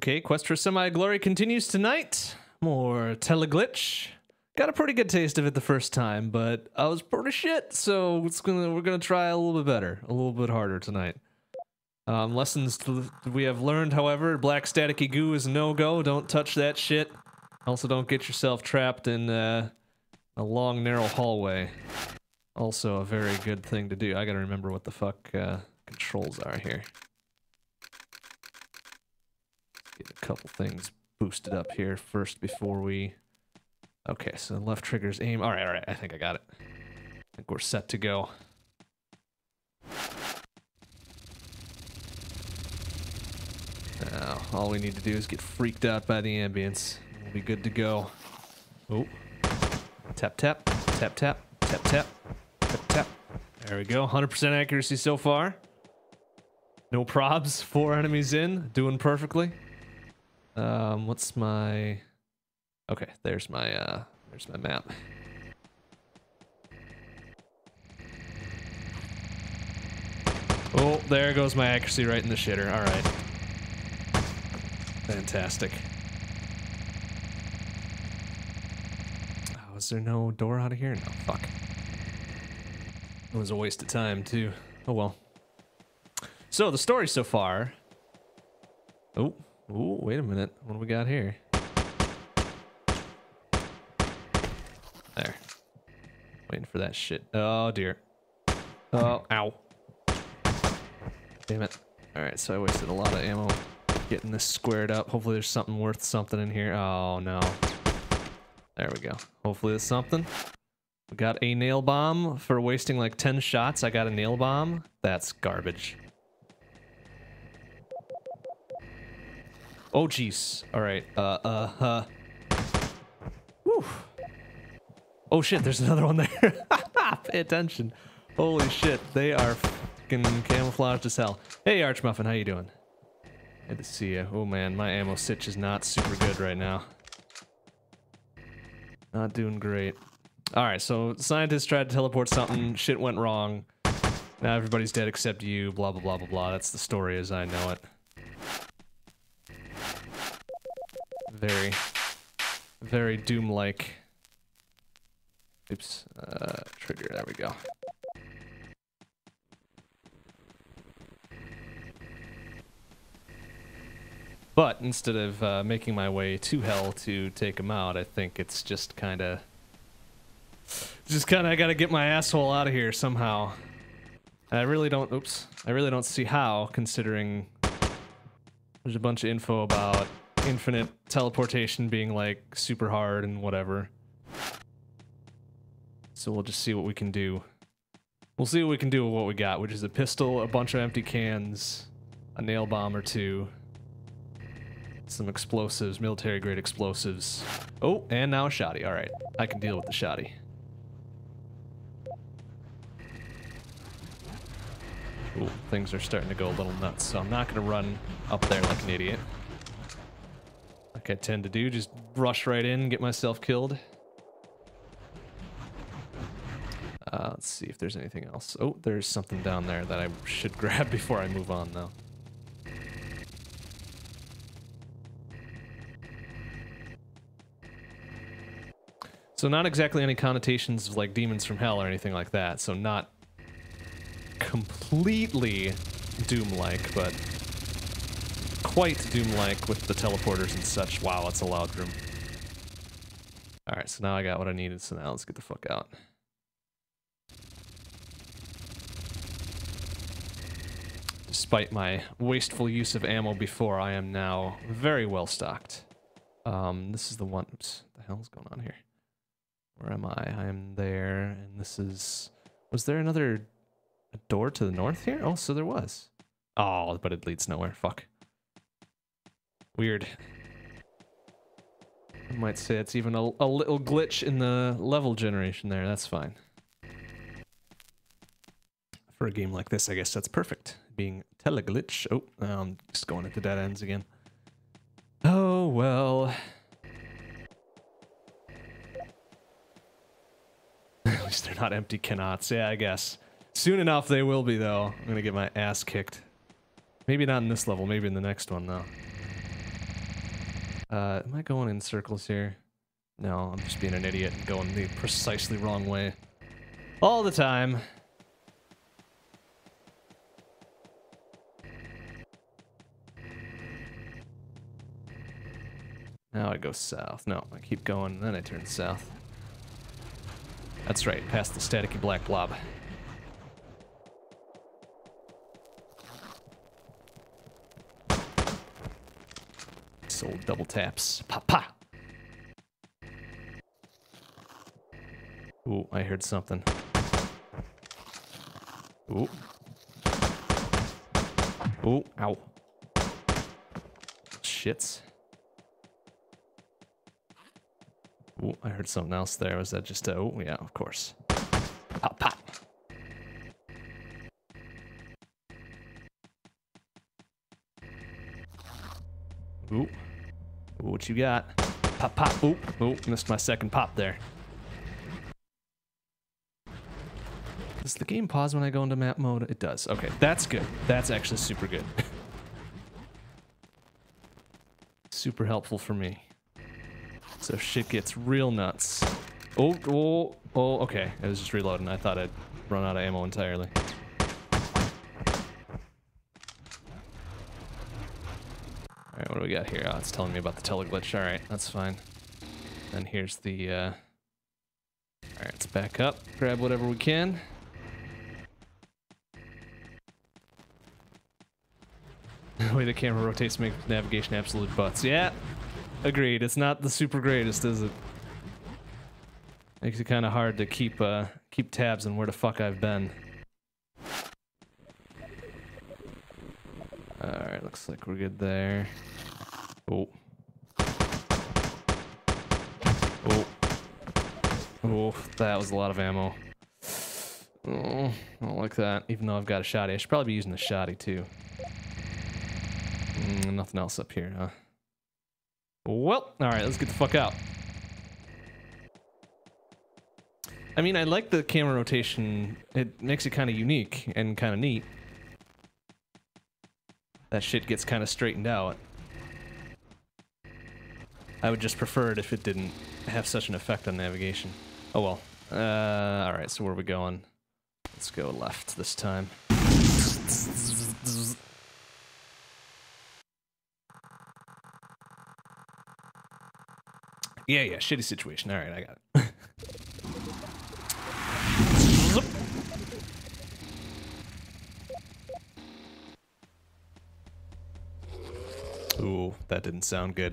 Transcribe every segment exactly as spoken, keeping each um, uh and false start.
Okay, quest for semi-glory continues tonight. More teleglitch. Got a pretty good taste of it the first time, but I was pretty shit, so it's gonna we're gonna try a little bit better, a little bit harder tonight. Um, lessons to, we have learned, however, black staticky goo is no-go. Don't touch that shit. Also, don't get yourself trapped in uh, a long, narrow hallway. Also, a very good thing to do. I gotta remember what the fuck uh, controls are here. Get a couple things boosted up here first before we... Okay, so left trigger's aim. Alright, alright, I think I got it. I think we're set to go. Now, all we need to do is get freaked out by the ambience. We'll be good to go. Oh. Tap, tap, tap, tap, tap, tap, tap, tap. There we go, one hundred percent accuracy so far. No probs, four enemies in, doing perfectly. Um, what's my... Okay, there's my, uh, there's my map. Oh, there goes my accuracy right in the shitter. All right. Fantastic. Oh, is there no door out of here? No, fuck. It was a waste of time, too. Oh, well. So, the story so far... Oh, oh, wait a minute. What do we got here? There. Waiting for that shit. Oh, dear. Oh, ow. Damn it. Alright, so I wasted a lot of ammo getting this squared up. Hopefully there's something worth something in here. Oh, no. There we go. Hopefully there's something. We got a nail bomb for wasting like ten shots. I got a nail bomb. That's garbage. Oh, jeez. Alright. Uh, uh, uh. Whew. Oh shit, there's another one there. Pay attention. Holy shit, they are fucking camouflaged as hell. Hey Archmuffin, how you doing? Good to see you. Oh man, my ammo sitch is not super good right now. Not doing great. Alright, so scientists tried to teleport something, shit went wrong. Now everybody's dead except you, blah blah blah blah blah. That's the story as I know it. Very, very Doom-like. Oops, uh, trigger, there we go. But instead of uh, making my way to hell to take him out, I think it's just kind of... Just kind of, I gotta get my asshole out of here somehow. I really don't, oops, I really don't see how, considering there's a bunch of info about infinite teleportation being like super hard and whatever. So we'll just see what we can do. We'll see what we can do with what we got, which is a pistol, a bunch of empty cans, a nail bomb or two, some explosives, military-grade explosives. Oh, and now a shotty. All right, I can deal with the shotty. Ooh, things are starting to go a little nuts, so I'm not going to run up there like an idiot. Like I tend to do, just rush right in, get myself killed. Uh, let's see if there's anything else. Oh, there's something down there that I should grab before I move on, though. So not exactly any connotations of like demons from hell or anything like that. So not completely Doom-like, but quite Doom-like with the teleporters and such. Wow, it's a loud room. All right, so now I got what I needed. So now let's get the fuck out. Despite my wasteful use of ammo before, I am now very well stocked. Um, this is the one. Oops, what the hell's going on here? Where am I? I am there, and this is. Was there another door to the north here? Oh, so there was. Oh, but it leads nowhere. Fuck. Weird. I might say it's even a, a little glitch in the level generation there. That's fine. For a game like this, I guess that's perfect. Being teleglitch. Oh, I'm just going into dead ends again. Oh, well. At least they're not empty cannots. Yeah, I guess. Soon enough they will be, though. I'm gonna get my ass kicked. Maybe not in this level, maybe in the next one, though. Uh, am I going in circles here? No, I'm just being an idiot and going the precisely wrong way. All the time. Now I go south. No, I keep going, and then I turn south. That's right, past the staticky black blob. So double taps. Pa pa! Ooh, I heard something. Ooh. Ooh, ow. Shits. Ooh, I heard something else there. Was that just a... Oh, yeah, of course. Pop, pop. Ooh. Ooh, what you got? Pop, pop. Ooh, ooh, missed my second pop there. Does the game pause when I go into map mode? It does. Okay, that's good. That's actually super good. Super helpful for me. So shit gets real nuts. Oh, oh, oh, okay. I was just reloading. I thought I'd run out of ammo entirely. Alright, what do we got here? Oh, it's telling me about the teleglitch. Alright, that's fine. And here's the, uh... Alright, let's back up. Grab whatever we can. The way the camera rotates makes navigation absolute butts. Yeah, agreed. It's not the super greatest, is it? Makes it kind of hard to keep uh, keep tabs on where the fuck I've been. Alright, looks like we're good there. Oh. Oh. Oh, that was a lot of ammo. Oh, I don't like that, even though I've got a shotty. I should probably be using the shotty, too. Mm, nothing else up here, huh? Well, alright, let's get the fuck out. I mean, I like the camera rotation. It makes it kind of unique and kind of neat. That shit gets kind of straightened out. I would just prefer it if it didn't have such an effect on navigation. Oh well. Uh, alright, so where are we going? Let's go left this time. Yeah, yeah, shitty situation. Alright, I got it. Ooh, that didn't sound good.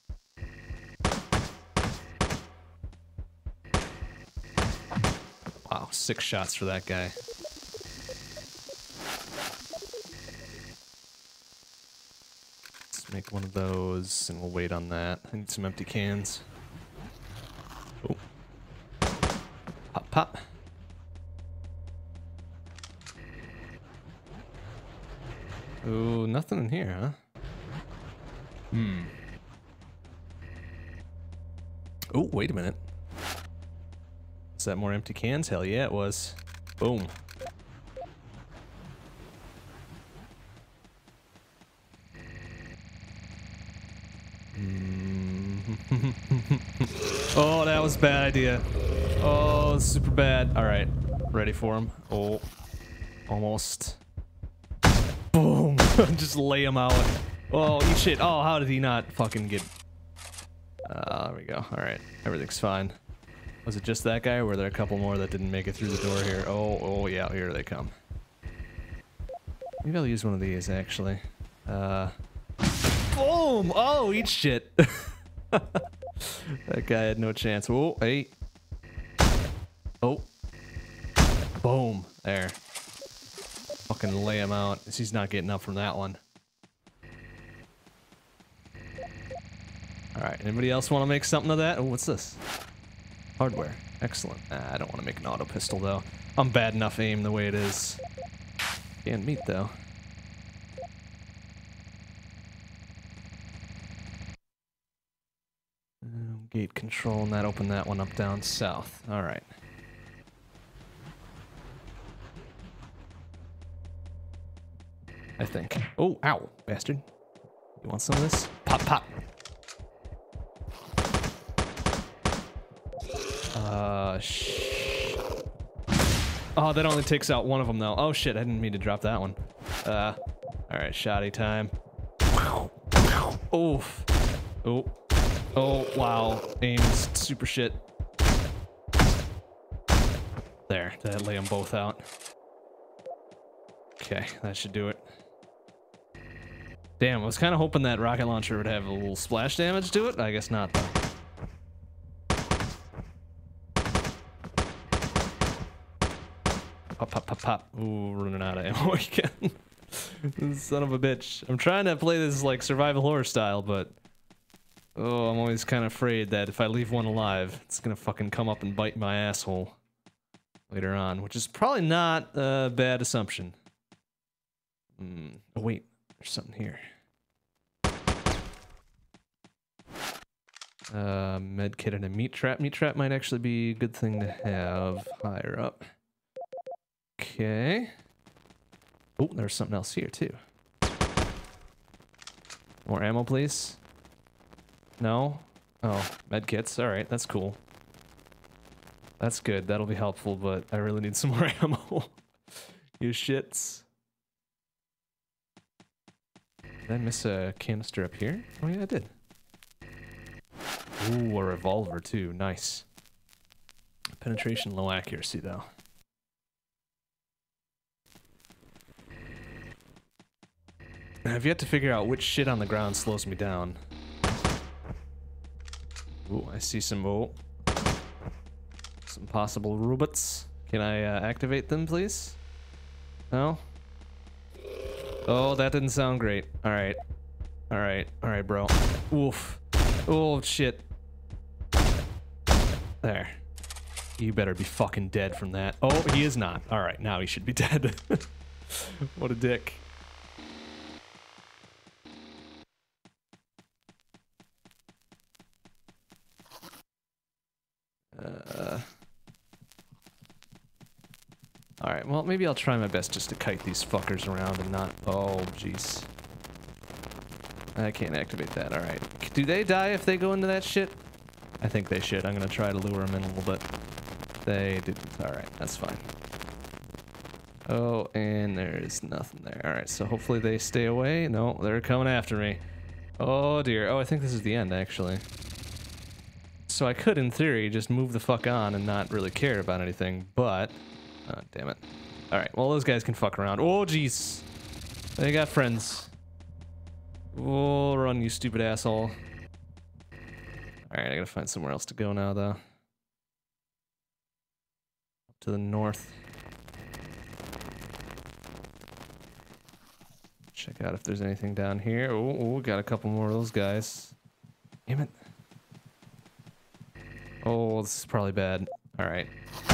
Wow, six shots for that guy. Let's make one of those, and we'll wait on that. I need some empty cans. Oh. Pop, pop. Ooh, nothing in here, huh? Hmm. Oh, wait a minute. Is that more empty cans? Hell yeah, it was. Boom. Oh, that was a bad idea. Oh, super bad. All right, ready for him. Oh, almost. Boom. Just lay him out. Oh, eat shit. Oh, how did he not fucking get... Uh, there we go. All right, everything's fine. Was it just that guy, or were there a couple more that didn't make it through the door here? Oh, oh yeah, here they come. Maybe I'll use one of these, actually. Uh... Boom! Oh, eat shit. That guy had no chance. Oh, hey. Oh. Boom. There. Fucking lay him out. He's not getting up from that one. Alright, anybody else want to make something of that? Oh, what's this? Hardware. Excellent. Nah, I don't want to make an auto pistol, though. I'm bad enough aim the way it is. Can't meet, though. Um, gate control, and that opened that one up down south. Alright. I think. Oh, ow, bastard. You want some of this? Pop, pop. sh oh, that only takes out one of them though. Oh shit, I didn't mean to drop that one. Uh, alright, shotty time. Oof. Oh. Oh, wow. Aim is super shit. There, that lay them both out. Okay, that should do it. Damn, I was kind of hoping that rocket launcher would have a little splash damage to it. I guess not, though. Pop, pop, pop, pop. Ooh, running out of ammo again. Son of a bitch. I'm trying to play this like survival horror style, but oh, I'm always kind of afraid that if I leave one alive, it's gonna fucking come up and bite my asshole later on, which is probably not a bad assumption. Mm. Oh wait, there's something here. Uh, med kit and a meat trap. Meat trap might actually be a good thing to have higher up. Okay. Oh, there's something else here too. More ammo, please. No? Oh, med kits. Alright, that's cool. That's good. That'll be helpful, but I really need some more ammo. You shits. Did I miss a canister up here? Oh yeah, I did. Ooh, a revolver too. Nice. Penetration, low accuracy though. I've yet to figure out which shit on the ground slows me down. Ooh, I see some, oh, some possible robots. Can I uh, activate them, please? No? Oh, that didn't sound great. Alright. Alright. Alright, bro. Oof. Oh, shit. There. You better be fucking dead from that. Oh, he is not. Alright, now he should be dead. What a dick. Uh, Alright, well, maybe I'll try my best just to kite these fuckers around and not... Oh, jeez. I can't activate that, alright. Do they die if they go into that shit? I think they should. I'm gonna try to lure them in a little bit. They didn't. Alright, that's fine. Oh, and there's nothing there. Alright, so hopefully they stay away. No, they're coming after me. Oh dear. Oh, I think this is the end, actually. So I could, in theory, just move the fuck on and not really care about anything, but... Oh, damn it. Alright, well, those guys can fuck around. Oh, jeez. They got friends. Oh, run, you stupid asshole. Alright, I gotta find somewhere else to go now, though. Up to the north. Check out if there's anything down here. Oh, oh, got a couple more of those guys. Damn it. Oh, this is probably bad. Alright.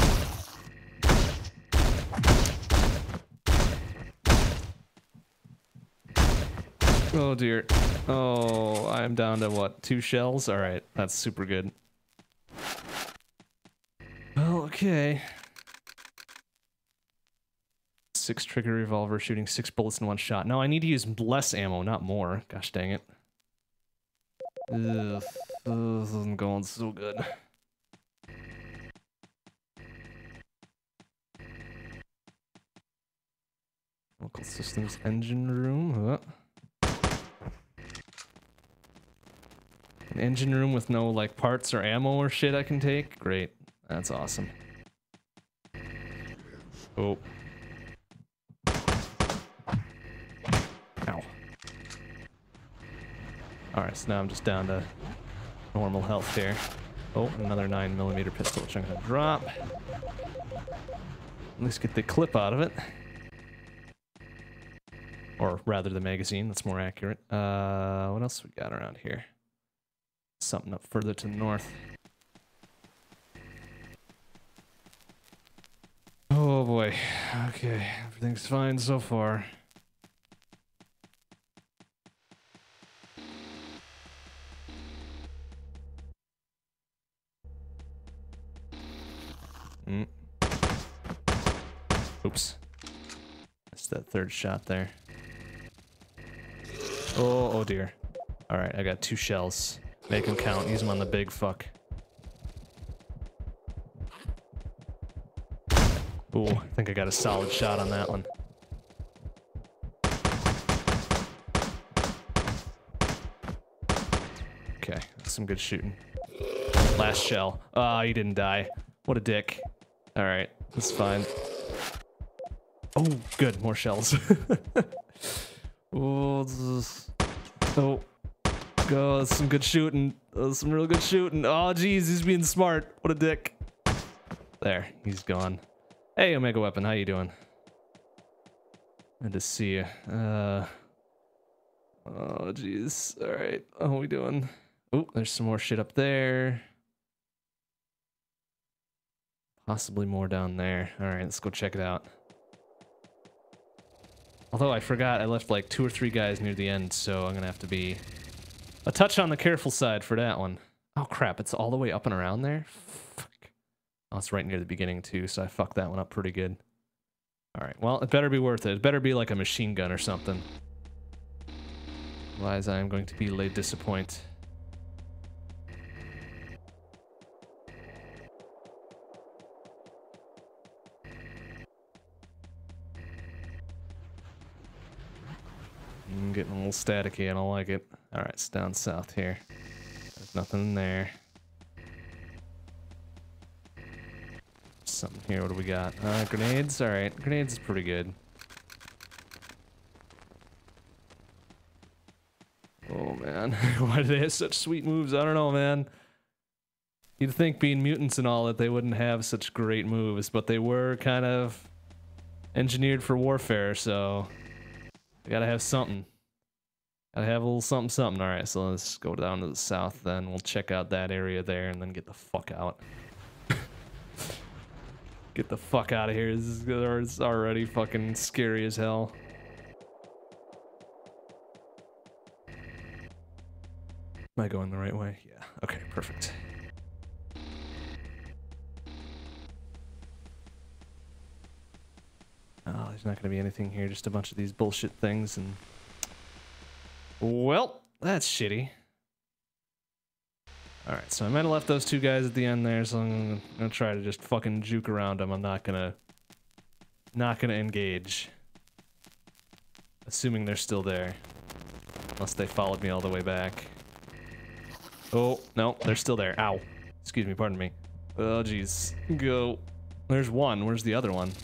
Oh dear. Oh, I'm down to what? Two shells? Alright, that's super good. Well, okay. Six trigger revolver, shooting six bullets in one shot. No, I need to use less ammo, not more. Gosh dang it. Ugh, this isn't going so good. Local systems engine room. Huh? An engine room with no like parts or ammo or shit I can take? Great. That's awesome. Oh. Ow. Alright, so now I'm just down to normal health here. Oh, another nine millimeter pistol, which I'm gonna drop. At least get the clip out of it. Or rather the magazine, that's more accurate. Uh, what else we got around here? Something up further to the north. Oh boy. Okay, everything's fine so far. Mm. Oops. Missed that third shot there. Oh, oh dear. Alright, I got two shells. Make them count. Use them on the big fuck. Ooh, I think I got a solid shot on that one. Okay, that's some good shooting. Last shell. Ah, oh, he didn't die. What a dick. Alright, that's fine. Oh, good, more shells. Oh, this, oh, go, that's some good shooting. That's some real good shooting. Oh, geez, he's being smart. What a dick. There, he's gone. Hey, Omega Weapon, how you doing? Good to see you. Uh, oh, jeez. All right, how are we doing? Oh, there's some more shit up there. Possibly more down there. All right, let's go check it out. Although I forgot, I left like two or three guys near the end, so I'm gonna have to be a touch on the careful side for that one. Oh crap, it's all the way up and around there? Fuck. Oh, it's right near the beginning too, so I fucked that one up pretty good. Alright, well, it better be worth it. It better be like a machine gun or something. Otherwise, I am going to be laid disappoint. I'm getting a little staticky, I don't like it. Alright, it's down south here. There's nothing in there. Something here, what do we got? Uh, grenades? Alright, grenades is pretty good. Oh man, why do they have such sweet moves? I don't know, man. You'd think being mutants and all that they wouldn't have such great moves, but they were kind of engineered for warfare, so they gotta have something. Gotta have a little something something. Alright, so let's go down to the south then. We'll check out that area there and then get the fuck out. Get the fuck out of here. This is it's already fucking scary as hell. Am I going the right way? Yeah. Okay, perfect. Oh, there's not gonna be anything here, just a bunch of these bullshit things and... Well, that's shitty. Alright, so I might have left those two guys at the end there, so I'm gonna, gonna try to just fucking juke around them. I'm not gonna... Not gonna engage. Assuming they're still there. Unless they followed me all the way back. Oh, no, they're still there. Ow. Excuse me, pardon me. Oh, jeez. Go. There's one. Where's the other one?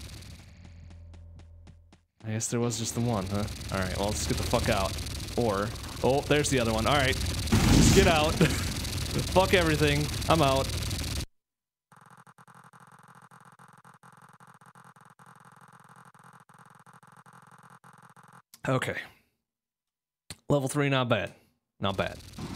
I guess there was just the one, huh? Alright, well, let's get the fuck out. Or... Oh, there's the other one. Alright. Let's get out. Fuck everything. I'm out. Okay. Level three, not bad. Not bad.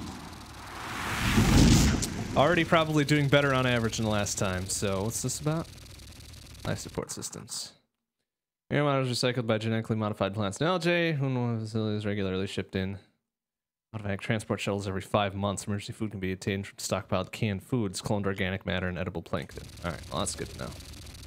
Already probably doing better on average than the last time, so what's this about? Life support systems. Air models recycled by genetically modified plants and algae. When facilities regularly shipped in. Automatic transport shuttles every five months. Emergency food can be obtained from stockpiled canned foods, cloned organic matter, and edible plankton. Alright, well that's good to know.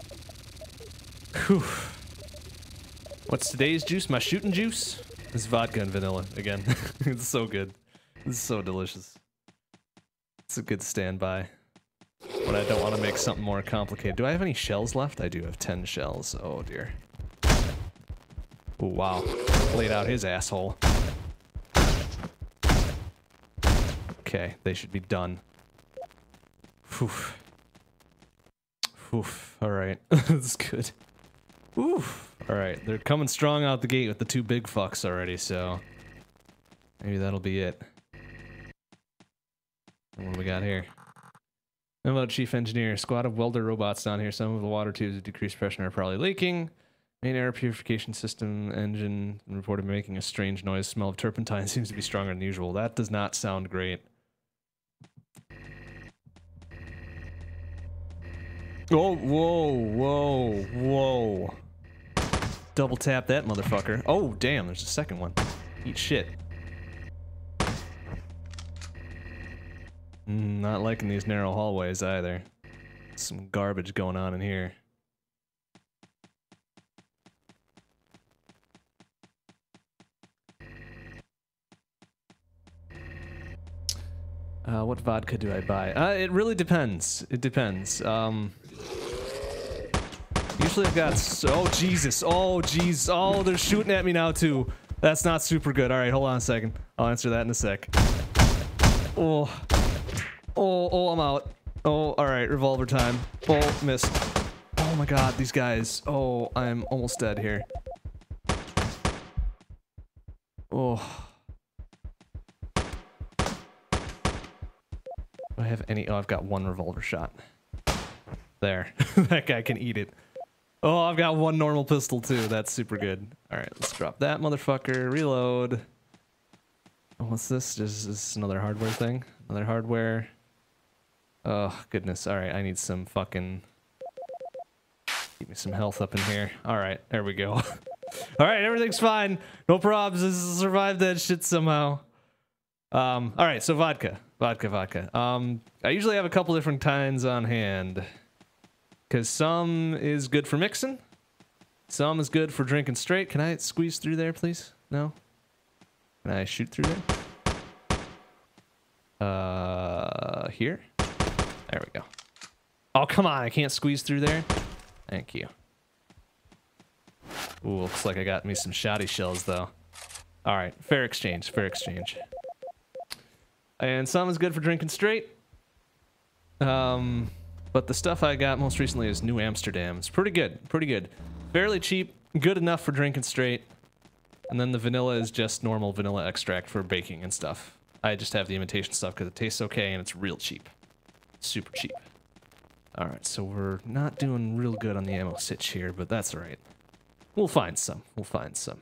Whew. What's today's juice? My shooting juice? It's vodka and vanilla, again. It's so good. It's so delicious. It's a good standby. But I don't want to make something more complicated. Do I have any shells left? I do have ten shells. Oh dear. Oh wow. Laid out his asshole. Okay, they should be done. Whew. Whew. Alright. That's good. Whew. Alright, they're coming strong out the gate with the two big fucks already, so... Maybe that'll be it. And what do we got here? How about Chief Engineer? Squad of welder robots down here. Some of the water tubes with decreased pressure are probably leaking. Main air purification system engine reported making a strange noise. Smell of turpentine seems to be stronger than usual. That does not sound great. Oh, whoa, whoa, whoa. Double tap that motherfucker. Oh, damn, there's a second one. Eat shit. Mm, not liking these narrow hallways either. Some garbage going on in here. Uh, what vodka do I buy? Uh, it really depends. It depends. Um, Usually I've got so oh Jesus, oh jeez, oh they're shooting at me now too. That's not super good. All right, hold on a second. I'll answer that in a sec. Oh, oh, oh, I'm out. Oh, all right, revolver time. Oh, missed. Oh my God, these guys. Oh, I'm almost dead here. Oh. Do I have any? Oh, I've got one revolver shot. There, that guy can eat it. Oh, I've got one normal pistol too. That's super good. All right, let's drop that motherfucker. Reload. Oh, what's this? Just this another hardware thing? Another hardware. Oh, goodness. All right, I need some fucking... Keep me some health up in here. All right, there we go. All right, everything's fine. No problems. This survived that shit somehow. Um, all right, so vodka. Vodka, vodka. Um, I usually have a couple different kinds on hand. Because some is good for mixing. Some is good for drinking straight. Can I squeeze through there, please? No? Can I shoot through there? Uh, here? There we go. Oh, come on. I can't squeeze through there. Thank you. Ooh, looks like I got me some shoddy shells, though. All right. Fair exchange. Fair exchange. And some is good for drinking straight. Um, but the stuff I got most recently is New Amsterdam. It's pretty good. Pretty good. Fairly cheap. Good enough for drinking straight. And then the vanilla is just normal vanilla extract for baking and stuff. I just have the imitation stuff because it tastes okay and it's real cheap. Super cheap. Alright, so we're not doing real good on the ammo sitch here, but that's alright. We'll find some. We'll find some.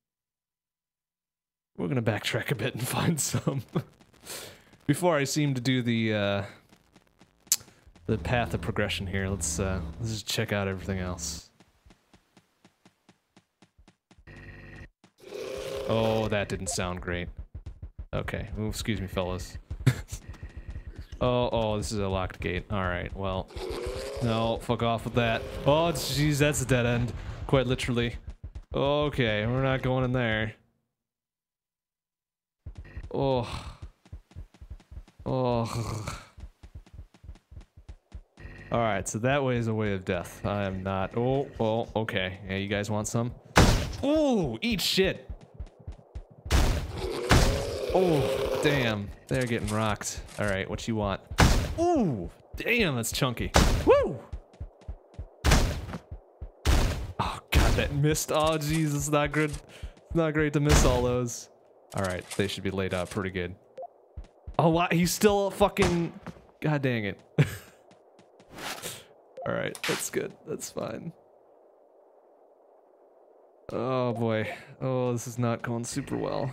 We're gonna backtrack a bit and find some. Before I seem to do the, uh... the path of progression here, let's, uh... let's just check out everything else. Oh, that didn't sound great. Okay. Ooh, excuse me, fellas. oh, oh, this is a locked gate. Alright, well. No, fuck off with that. Oh, jeez, that's a dead end. Quite literally. Okay, we're not going in there. Oh. Oh. Alright, so that way is a way of death. I am not... Oh, oh, okay. Yeah, you guys want some? Ooh, eat shit! Oh, damn. They're getting rocked. Alright, what you want? Ooh, damn, that's chunky. Woo! Oh, God, that missed. Oh, jeez, it's not good. It's not great to miss all those. Alright, they should be laid out pretty good. Oh, wow, he's still a fucking... God dang it. Alright, that's good. That's fine. Oh, boy. Oh, this is not going super well.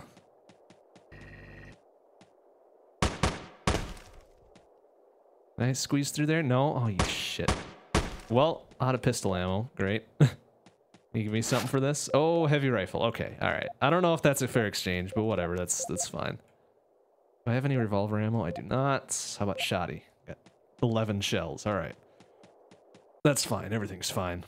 Can I squeeze through there? No? Oh, you shit. Well, out of pistol ammo. Great. Can you give me something for this? Oh, heavy rifle. Okay, alright. I don't know if that's a fair exchange, but whatever. That's that's fine. Do I have any revolver ammo? I do not. How about shoddy? Got eleven shells. Alright. That's fine. Everything's fine.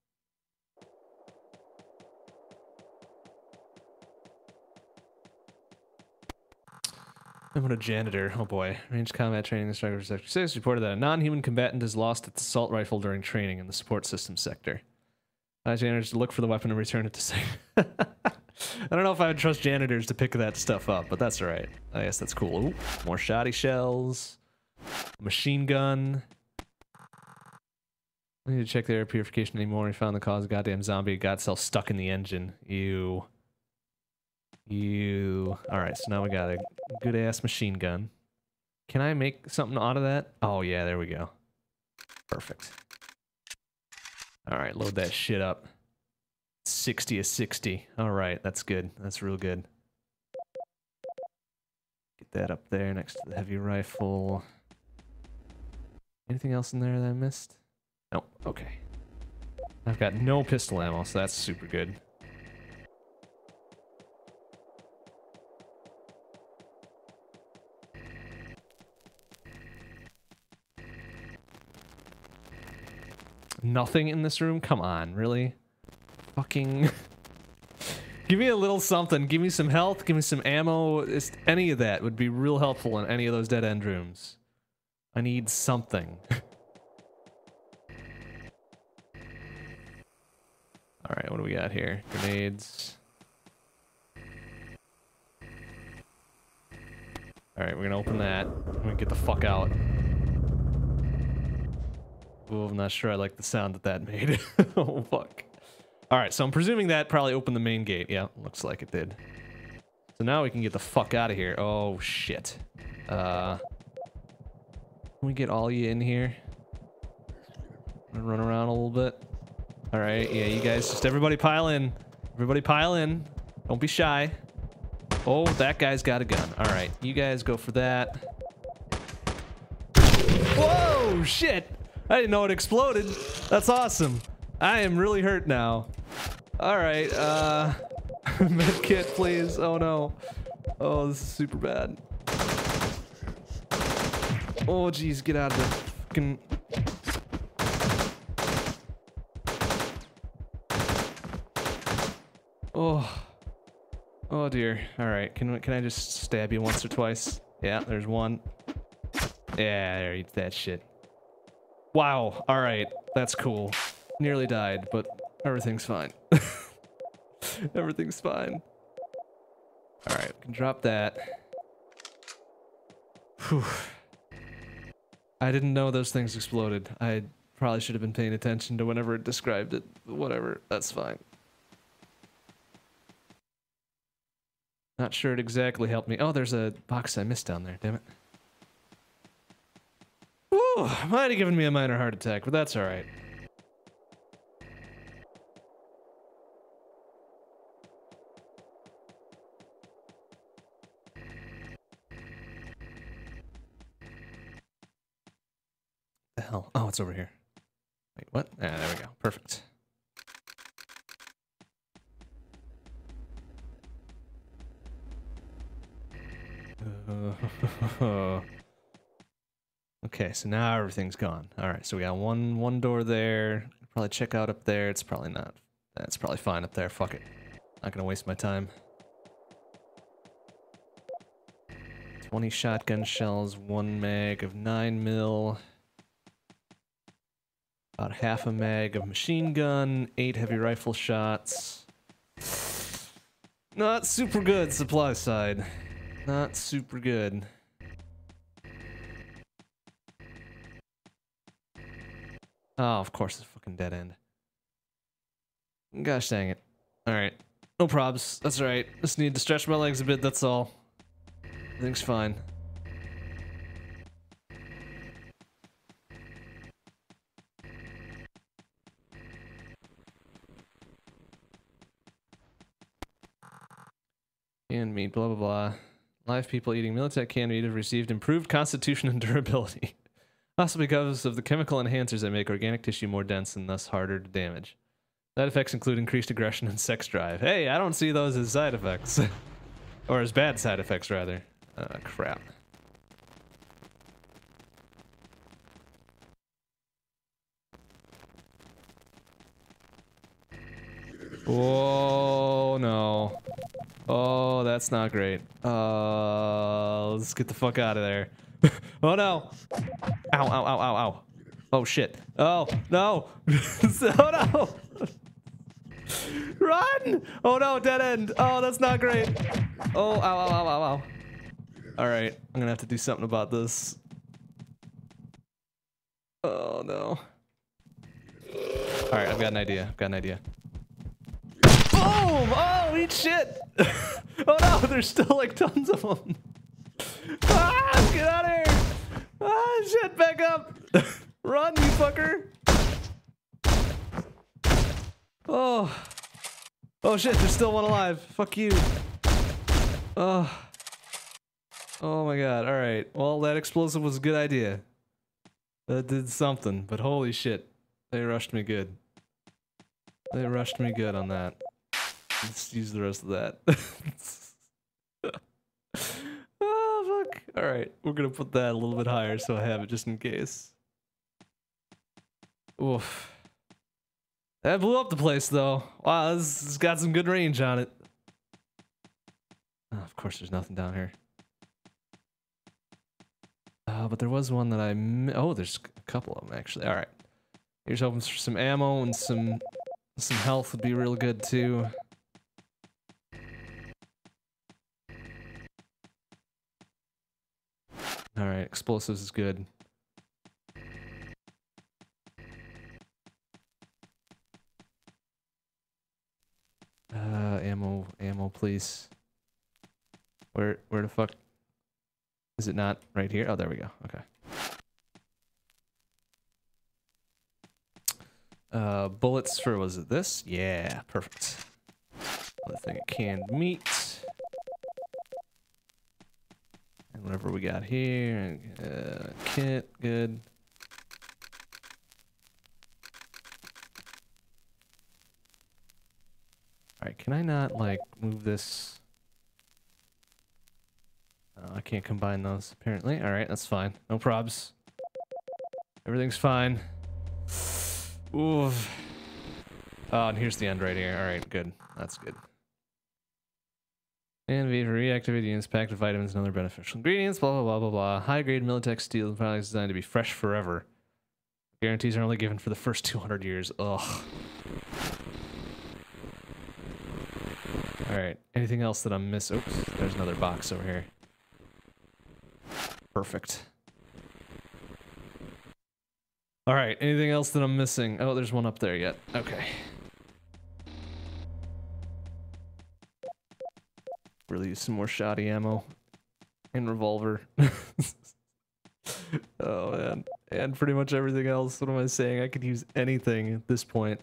I'm a janitor. Oh boy. Range combat training instructor for Sector six reported that a non-human combatant is lost at the assault rifle during training in the support systems sector. Uh, janitors to look for the weapon and return it to safe. I don't know if I would trust janitors to pick that stuff up, but that's alright. I guess that's cool. Ooh, more shoddy shells. A machine gun. I need to check the air purification anymore. He found the cause of goddamn zombie. Got itself stuck in the engine. Ew. You. Alright, so now we got a good ass machine gun. Can I make something out of that? Oh, yeah, there we go. Perfect. Alright, load that shit up. sixty is sixty. Alright, that's good. That's real good. Get that up there next to the heavy rifle. Anything else in there that I missed? Nope, okay. I've got no pistol ammo, so that's super good. Nothing in this room? Come on, really? Fucking... Give me a little something. Give me some health, give me some ammo. Just any of that would be real helpful in any of those dead-end rooms. I need something. All right, what do we got here? Grenades. All right, we're gonna open that. We're gonna get the fuck out. Ooh, I'm not sure I like the sound that that made. Oh, fuck. All right, so I'm presuming that probably opened the main gate. Yeah, looks like it did. So now we can get the fuck out of here. Oh, shit. Uh, can we get all you in here? Run around a little bit. All right, yeah, you guys, just everybody pile in. Everybody pile in. Don't be shy. Oh, that guy's got a gun. All right, you guys go for that. Whoa, shit. I didn't know it exploded. That's awesome. I am really hurt now. All right, uh, med kit, please. Oh no. Oh, this is super bad. Oh, geez, get out of the fucking. Oh. Oh dear. All right, can can I just stab you once or twice? Yeah, there's one. Yeah, there, eat that shit. Wow. All right, that's cool. Nearly died, but everything's fine. Everything's fine. All right, we can drop that. Whew. I didn't know those things exploded. I probably should have been paying attention to whenever it described it. Whatever, that's fine. Not sure it exactly helped me. Oh, there's a box I missed down there, damn it. Whew, might have given me a minor heart attack, but that's all right. The hell? Oh, it's over here. Wait, what? Ah, there we go. Perfect. Uh, okay, so now everything's gone. All right, so we got one one door there. Probably check out up there. It's probably not. That's probably fine up there. Fuck it. Not gonna waste my time. twenty shotgun shells, one mag of nine mil. About half a mag of machine gun, eight heavy rifle shots. Not super good supply side. Not super good. Oh, of course, it's a fucking dead end. Gosh dang it. Alright. No probs. That's alright. Just need to stretch my legs a bit, that's all. Everything's fine. Canned meat, blah blah blah. Live people eating Militech canned meat have received improved constitution and durability. Possibly because of the chemical enhancers that make organic tissue more dense and thus harder to damage. Side effects include increased aggression and sex drive. Hey, I don't see those as side effects. Or as bad side effects, rather. Uh, crap. Oh no. Oh, that's not great. Uh, let's get the fuck out of there. Oh no. Ow, ow, ow, ow, ow. Oh shit. Oh, no. Oh no. Run! Oh no, dead end. Oh, that's not great. Oh, ow, ow, ow, ow, ow. All right, I'm gonna have to do something about this. Oh no. All right, I've got an idea. I've got an idea. Boom! Oh, eat shit! Oh no, there's still like tons of them. Ah, get out of here! Ah, shit, back up! Run, you fucker! Oh. Oh shit, there's still one alive. Fuck you. Oh. Oh my god, alright. Well, that explosive was a good idea. That did something, but holy shit. They rushed me good. They rushed me good on that. Let's use the rest of that. Oh, fuck. Alright, we're gonna put that a little bit higher so I have it just in case. Oof. That blew up the place, though. Wow, this has got some good range on it. Oh, of course, there's nothing down here. Uh, but there was one that I... Mi oh, there's a couple of them, actually. Alright. Here's hoping for some ammo and some Some health would be real good too. Alright, explosives is good. Uh, ammo, ammo, please. Where, where the fuck? Is it not right here? Oh, there we go. Okay. Uh, bullets for, was it this? Yeah, perfect. Other thing of canned meat. And whatever we got here. Uh, kit, good. Alright, can I not, like, move this? Oh, I can't combine those, apparently. Alright, that's fine. No probs. Everything's fine. Oof. Oh, and here's the end right here. Alright, good. That's good. And V for reactivate units packed with vitamins and other beneficial ingredients, blah, blah, blah, blah, blah. High-grade Militech steel products designed to be fresh forever. Guarantees are only given for the first two hundred years. Ugh. Alright, anything else that I'm missing? Oops, there's another box over here. Perfect. Alright, anything else that I'm missing? Oh, there's one up there yet. Okay. Really use some more shoddy ammo. And revolver. Oh man. And pretty much everything else. What am I saying? I could use anything at this point.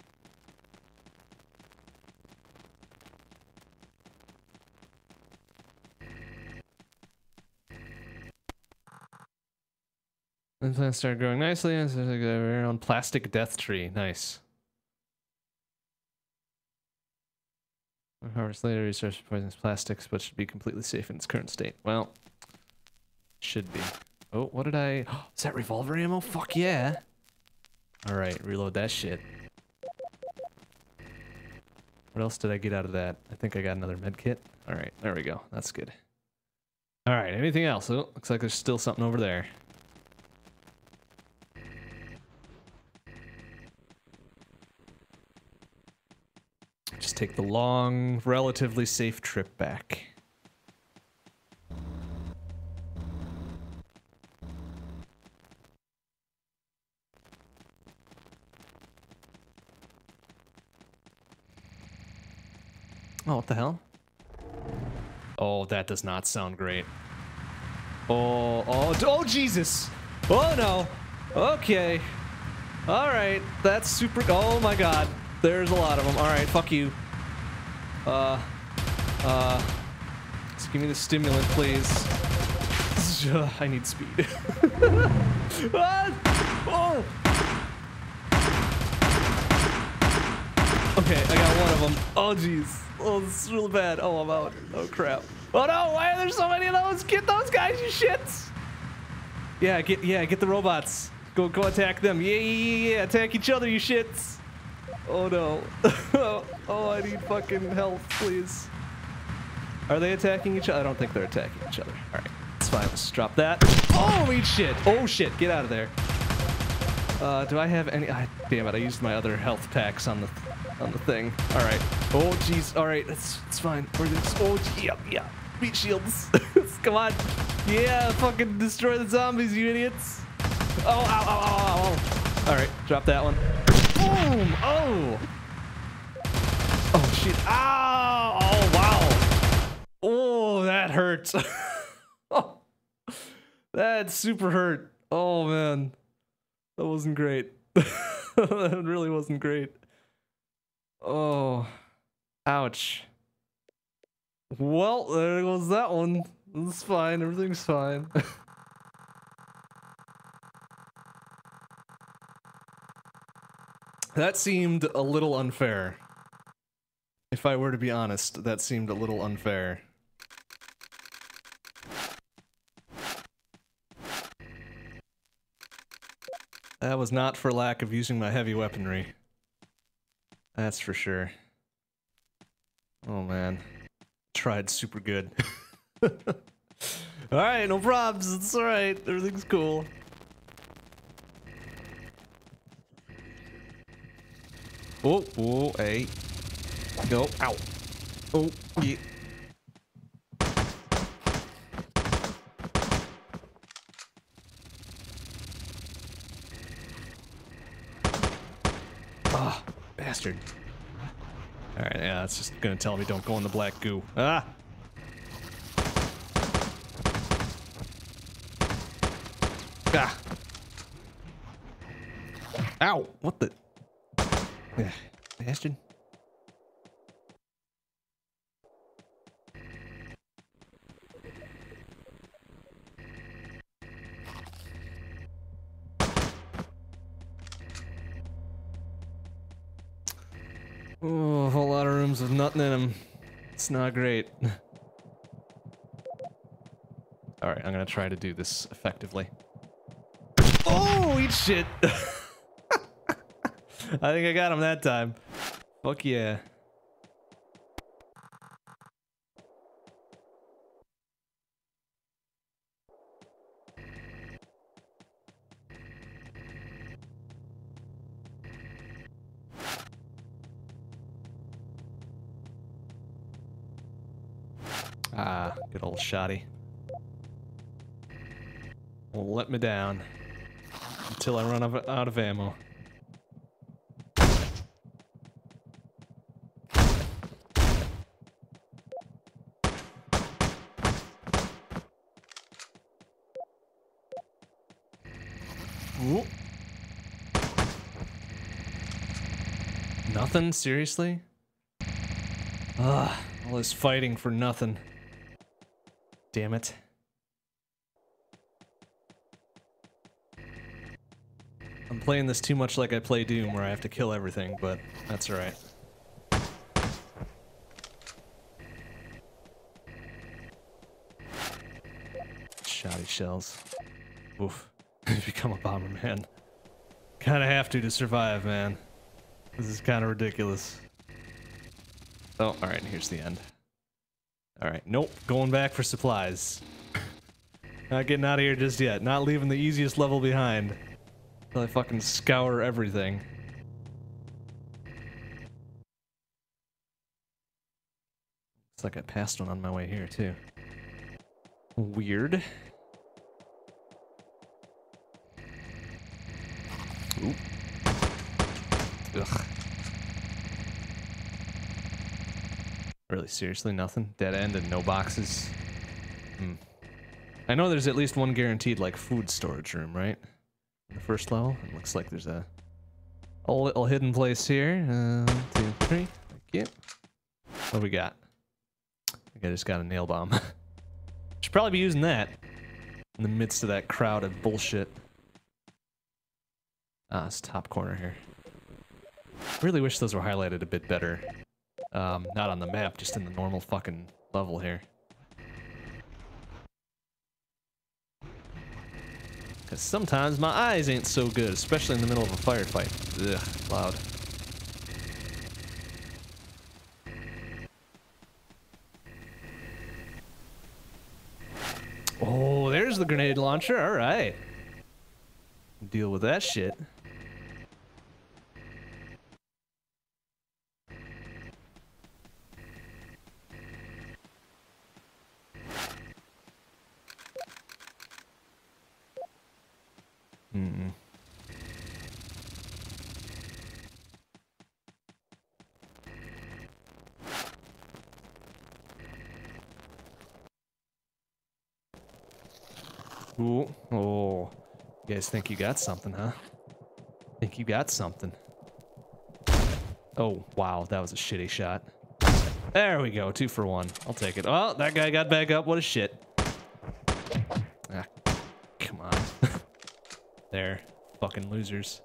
And plants start growing nicely, and so they're on plastic death tree. Nice. Harvest later, research for poisonous plastics, but should be completely safe in its current state. Well, should be. Oh, what did I? Oh, is that revolver ammo? Fuck yeah! All right, reload that shit. What else did I get out of that? I think I got another med kit. All right, there we go. That's good. All right, anything else? Oh, looks like there's still something over there. Just take the long, relatively safe trip back. Oh, what the hell? Oh, that does not sound great. Oh, oh, oh, Jesus! Oh no! Okay. Alright, that's super. Oh my god. There's a lot of them. Alright, fuck you. Uh. Uh. Just give me the stimulant, please. I need speed. Ah! Oh! Okay, I got one of them. Oh, jeez. Oh, this is really bad. Oh, I'm out. Oh, crap. Oh, no! Why are there so many of those? Get those guys, you shits! Yeah, get yeah, get the robots. Go, go attack them. Yeah, yeah, yeah, yeah. Attack each other, you shits. Oh no. Oh, I need fucking help, please. Are they attacking each other? I don't think they're attacking each other. Alright, it's fine. Let's drop that. Oh, eat shit. Oh shit, get out of there. Uh, do I have any? Ah, damn it, I used my other health packs on the on the thing. Alright. Oh jeez. Alright, it's it's fine. We're gonna, oh yeah, yeah. Meat shields. Come on. Yeah, fucking destroy the zombies, you idiots. Oh, ow, ow, ow, ow, ow. Alright, drop that one. Boom! Oh! Oh shit! Ow! Oh wow! Oh, that hurts. Oh, that super hurt. Oh man, that wasn't great. That really wasn't great. Oh, ouch. Well, there goes that one. It's fine. Everything's fine. That seemed a little unfair. If I were to be honest, that seemed a little unfair. That was not for lack of using my heavy weaponry. That's for sure. Oh man. Tried super good. Alright, no probs. It's alright. Everything's cool. Oh, oh, hey. Go. Ow. Oh, yeah. Ah, oh, bastard. Alright, yeah, that's just gonna tell me don't go in the black goo. Ah! Ah! Ow! What the? Ugh, bastard. Oh, a whole lot of rooms with nothing in them. It's not great. Alright, I'm gonna try to do this effectively. Oh, eat shit! I think I got him that time. Fuck yeah. Ah, good old shotty. Won't let me down until I run out of ammo. Ooh. Nothing? Seriously? Ugh, all this fighting for nothing. Damn it. I'm playing this too much like I play Doom, where I have to kill everything, but that's alright. Shoddy shells. Oof. Become a bomberman. Kinda have to to survive, man. This is kinda ridiculous. Oh, alright, here's the end. Alright, nope, going back for supplies. Not getting out of here just yet. Not leaving the easiest level behind. Until I fucking scour everything. Looks like I passed one on my way here, too. Weird. Ooh. Ugh. Really, seriously, nothing? Dead end and no boxes? Hmm. I know there's at least one guaranteed, like, food storage room, right? In the first level. It looks like there's a, a little hidden place here. Uh, one, two, three. Thank you. What do we got? I think I just got a nail bomb. Should probably be using that in the midst of that crowd of bullshit. Ah, it's top corner here. Really wish those were highlighted a bit better. Um, not on the map, just in the normal fucking level here. Because sometimes my eyes ain't so good, especially in the middle of a firefight. Ugh, loud. Oh, there's the grenade launcher, alright. Deal with that shit. Mm-mm. Ooh, oh. You guys think you got something, huh? Think you got something. Oh, wow, that was a shitty shot. There we go, two for one. I'll take it. Oh, that guy got back up. What a shit. Ah, come on. There, fucking losers.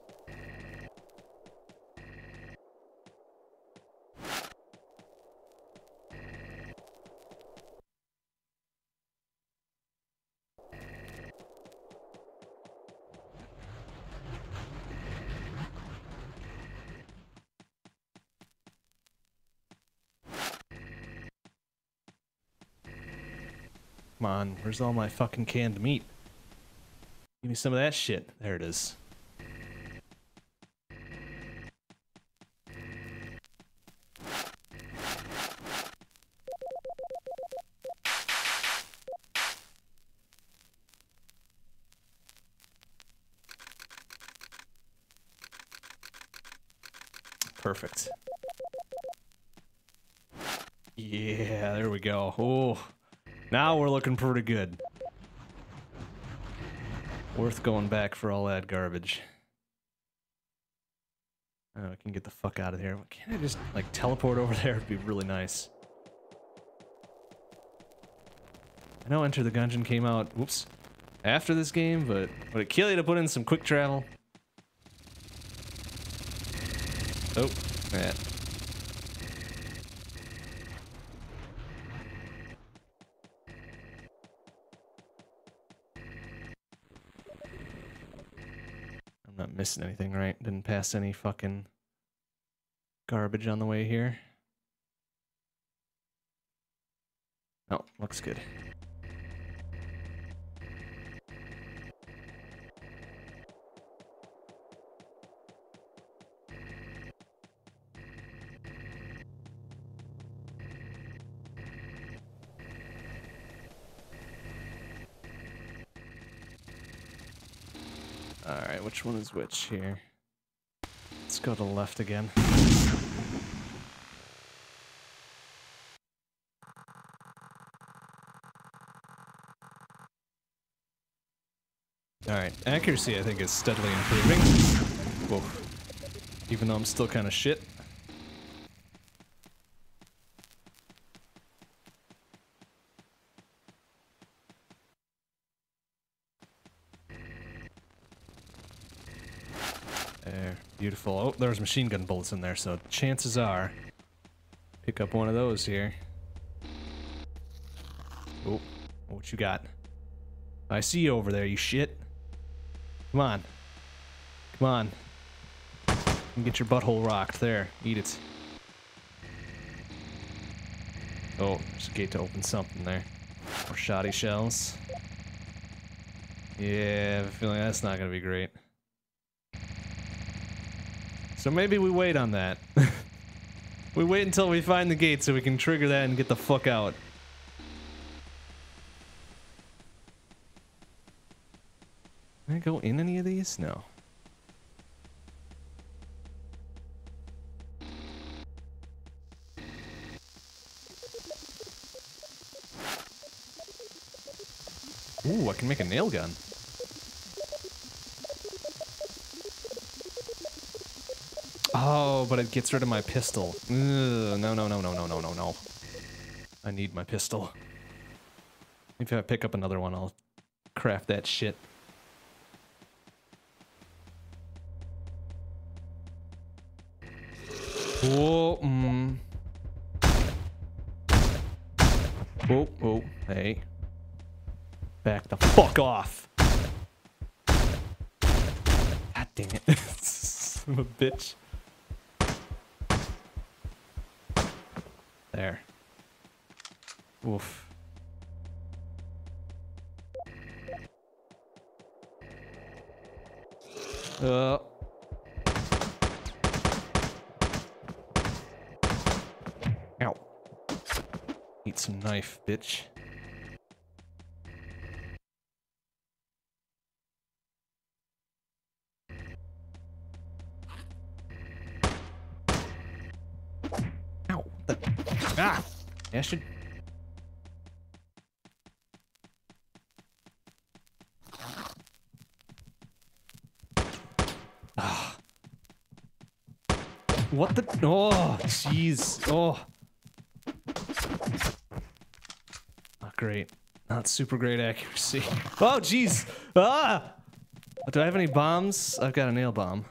Come on, where's all my fucking canned meat? Give me some of that shit. There it is. Perfect. Yeah, there we go. Oh, now we're looking pretty good. Worth going back for all that garbage. Oh, I can get the fuck out of here. Can't I just, like, teleport over there? It'd be really nice. I know Enter the Gungeon came out, whoops, after this game, but would it kill you to put in some quick travel? Oh, yeah. I'm not missing anything, right? Didn't pass any fucking garbage on the way here. Oh, looks good. Alright, which one is which here? Let's go to the left again. Alright, accuracy I think is steadily improving. Whoa. Even though I'm still kind of shit. There, beautiful. Oh, there's machine gun bullets in there, so chances are pick up one of those here. Oh, what you got? I see you over there, you shit. Come on. Come on. You get your butthole rocked. There, eat it. Oh, there's a gate to open something there. More shoddy shells. Yeah, I have a feeling that's not gonna be great. So maybe we wait on that. We wait until we find the gate so we can trigger that and get the fuck out. Can I go in any of these? No. Ooh, I can make a nail gun. Oh, but it gets rid of my pistol. Ugh, no, no, no, no, no, no, no, no. I need my pistol. If I pick up another one, I'll craft that shit. Whoa, mm. Whoa, whoa, hey. Back the fuck off. God dang it. Son of a bitch. There. Oof. Uh. Ow. Eat some knife, bitch. Ow. The ah! Yeah, I should. Ah. What the? Oh, jeez. Oh. Not great. Not super great accuracy. Oh, jeez. Ah! Do I have any bombs? I've got a nail bomb.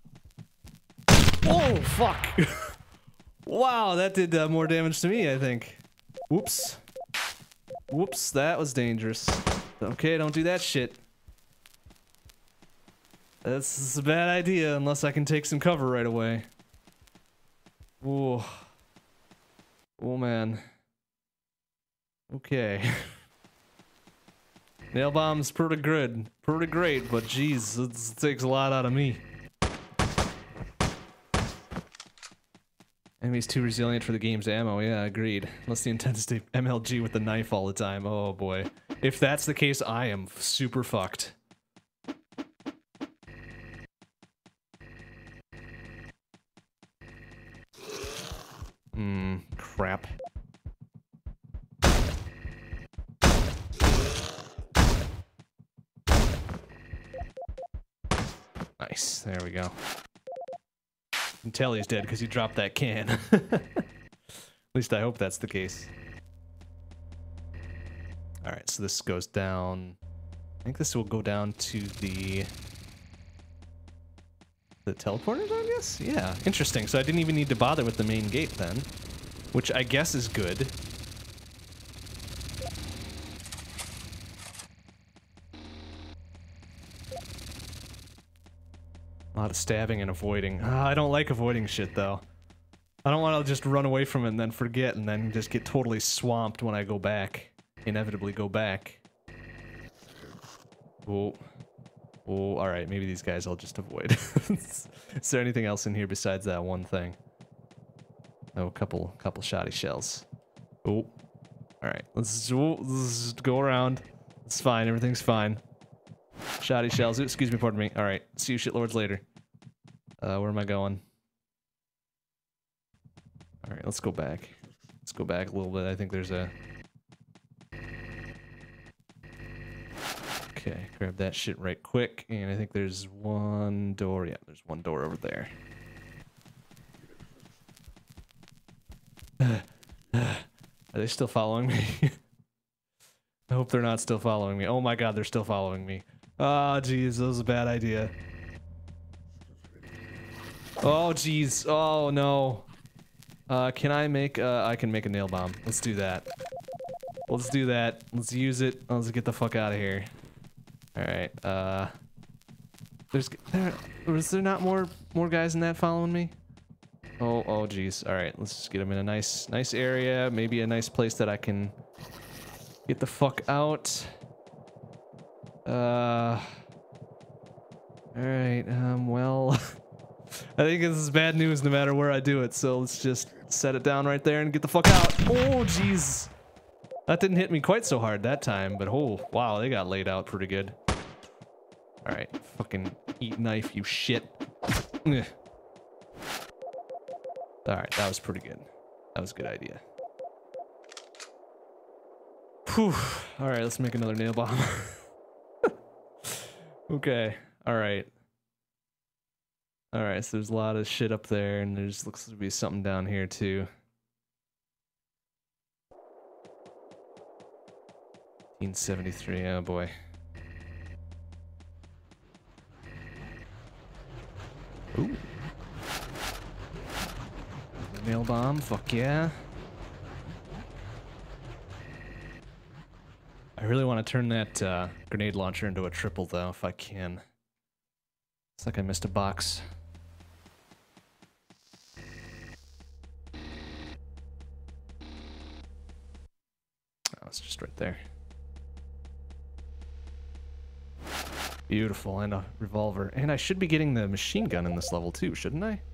Oh, fuck. Wow, that did uh, more damage to me, I think. Whoops. Whoops, that was dangerous. Okay, don't do that shit. This is a bad idea unless I can take some cover right away. Oh. Oh, man. Okay. Nail bomb's pretty good. Pretty great, but geez, it takes a lot out of me. Enemy's too resilient for the game's ammo. Yeah, agreed. Unless the intent is to M L G with the knife all the time. Oh boy. If that's the case, I am super fucked. crap. Nice. There we go. You can tell he's dead because he dropped that can. At least I hope that's the case. Alright, so this goes down... I think this will go down to the... The teleporters, I guess? Yeah, interesting. So I didn't even need to bother with the main gate then. Which I guess is good. A lot of stabbing and avoiding. Ah, I don't like avoiding shit, though. I don't want to just run away from it and then forget and then just get totally swamped when I go back. Inevitably go back. Oh. Oh, alright, maybe these guys I'll just avoid. Is there anything else in here besides that one thing? Oh, a couple, couple shoddy shells. Oh. Alright, let's, oh, let's go around. It's fine, everything's fine. Shoddy shells. Ooh, excuse me, pardon me. Alright, see you shitlords later. Uh, where am I going? Alright, let's go back. Let's go back a little bit. I think there's a... Okay, grab that shit right quick. And I think there's one door. Yeah, there's one door over there. Are they still following me? I hope they're not still following me. Oh my god, they're still following me. Oh, jeez, that was a bad idea. Oh, jeez. Oh, no. Uh, can I make, uh, I can make a nail bomb. Let's do that. Let's do that. Let's use it. Let's get the fuck out of here. Alright, uh... There's, there, was there not more, more guys in that following me? Oh, oh, jeez. Alright, let's just get them in a nice, nice area. Maybe a nice place that I can get the fuck out. Uh... Alright, um, well... I think this is bad news no matter where I do it, so let's just set it down right there and get the fuck out. Oh, jeez. That didn't hit me quite so hard that time, but oh, wow, they got laid out pretty good. Alright, fucking eat knife, you shit. Alright, that was pretty good. That was a good idea. Whew. Alright, let's make another nail bomb. Okay, alright. Alright, so there's a lot of shit up there, and there's looks to be something down here too. nineteen seventy-three, oh boy. Ooh. Nail bomb, fuck yeah. I really want to turn that uh, grenade launcher into a triple though, if I can. It's like I missed a box. Oh, it's just right there. Beautiful, and a revolver. And I should be getting the machine gun in this level too, shouldn't I?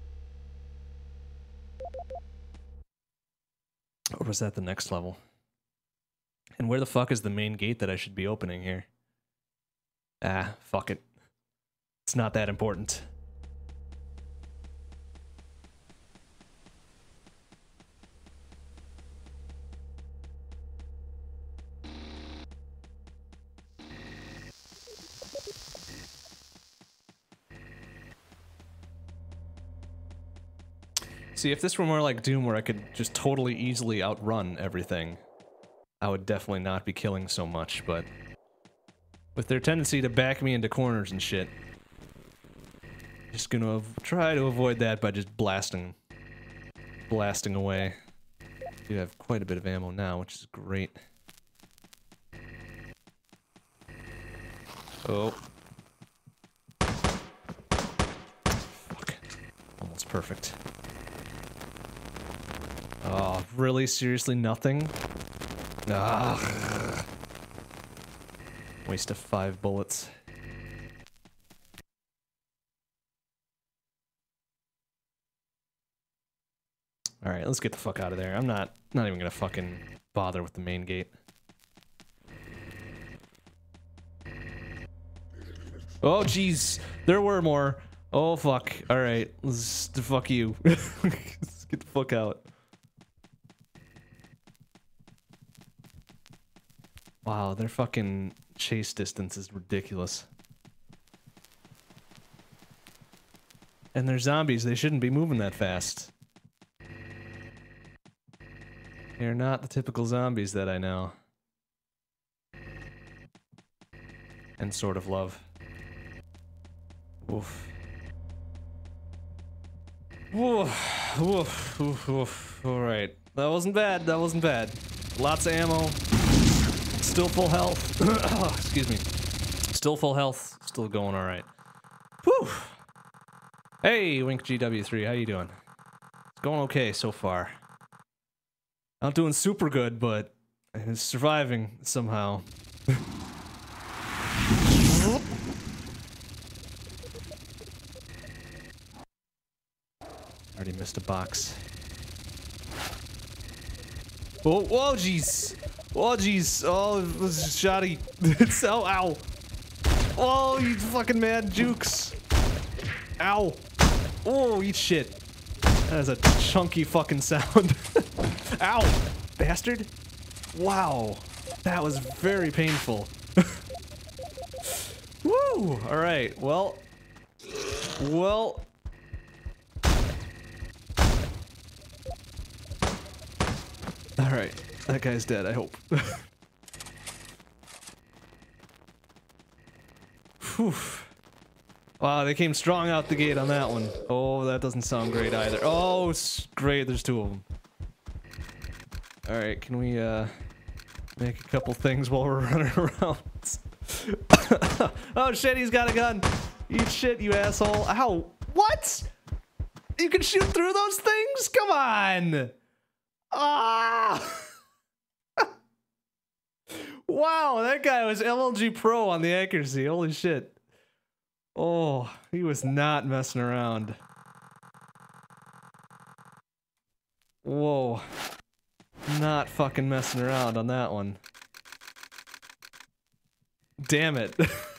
Or was that the next level? And where the fuck is the main gate that I should be opening here? Ah, fuck it. It's not that important. See, if this were more like Doom where I could just totally easily outrun everything, I would definitely not be killing so much, but with their tendency to back me into corners and shit, just gonna try to avoid that by just blasting, blasting away. I do have quite a bit of ammo now, which is great. Oh. Fuck. Almost perfect. Oh, really? Seriously, nothing? Ah. Waste of five bullets. Alright, let's get the fuck out of there. I'm not, not even gonna fucking bother with the main gate. Oh, jeez. There were more. Oh, fuck. Alright, let's fuck you. Let's get the fuck out. Wow, their fucking chase distance is ridiculous. And they're zombies, they shouldn't be moving that fast. They're not the typical zombies that I know. And sort of love. Woof. Woof. Woof. Woof. Woof. Alright. That wasn't bad, that wasn't bad. Lots of ammo. Still full health. Excuse me. Still full health. Still going alright. Whew. Hey, Wink G W three, how you doing? It's going okay so far. Not doing super good, but it's surviving somehow. Already missed a box. Oh, whoa, jeez. Oh, jeez. Oh, it was shoddy. It's, oh, ow. Oh, you fucking mad jukes. Ow. Oh, eat shit. That is a chunky fucking sound. Ow, bastard. Wow. That was very painful. Woo! Alright, well. Well. Alright, that guy's dead, I hope. Whew. Wow, they came strong out the gate on that one. Oh, that doesn't sound great either. Oh, it's great, there's two of them. Alright, can we, uh, make a couple things while we're running around? Oh shit, he's got a gun! Eat shit, you asshole. Ow! What?! You can shoot through those things?! Come on! Ah! Wow, that guy was M L G Pro on the accuracy, holy shit. Oh, he was not messing around. Whoa. Not fucking messing around on that one. Damn it.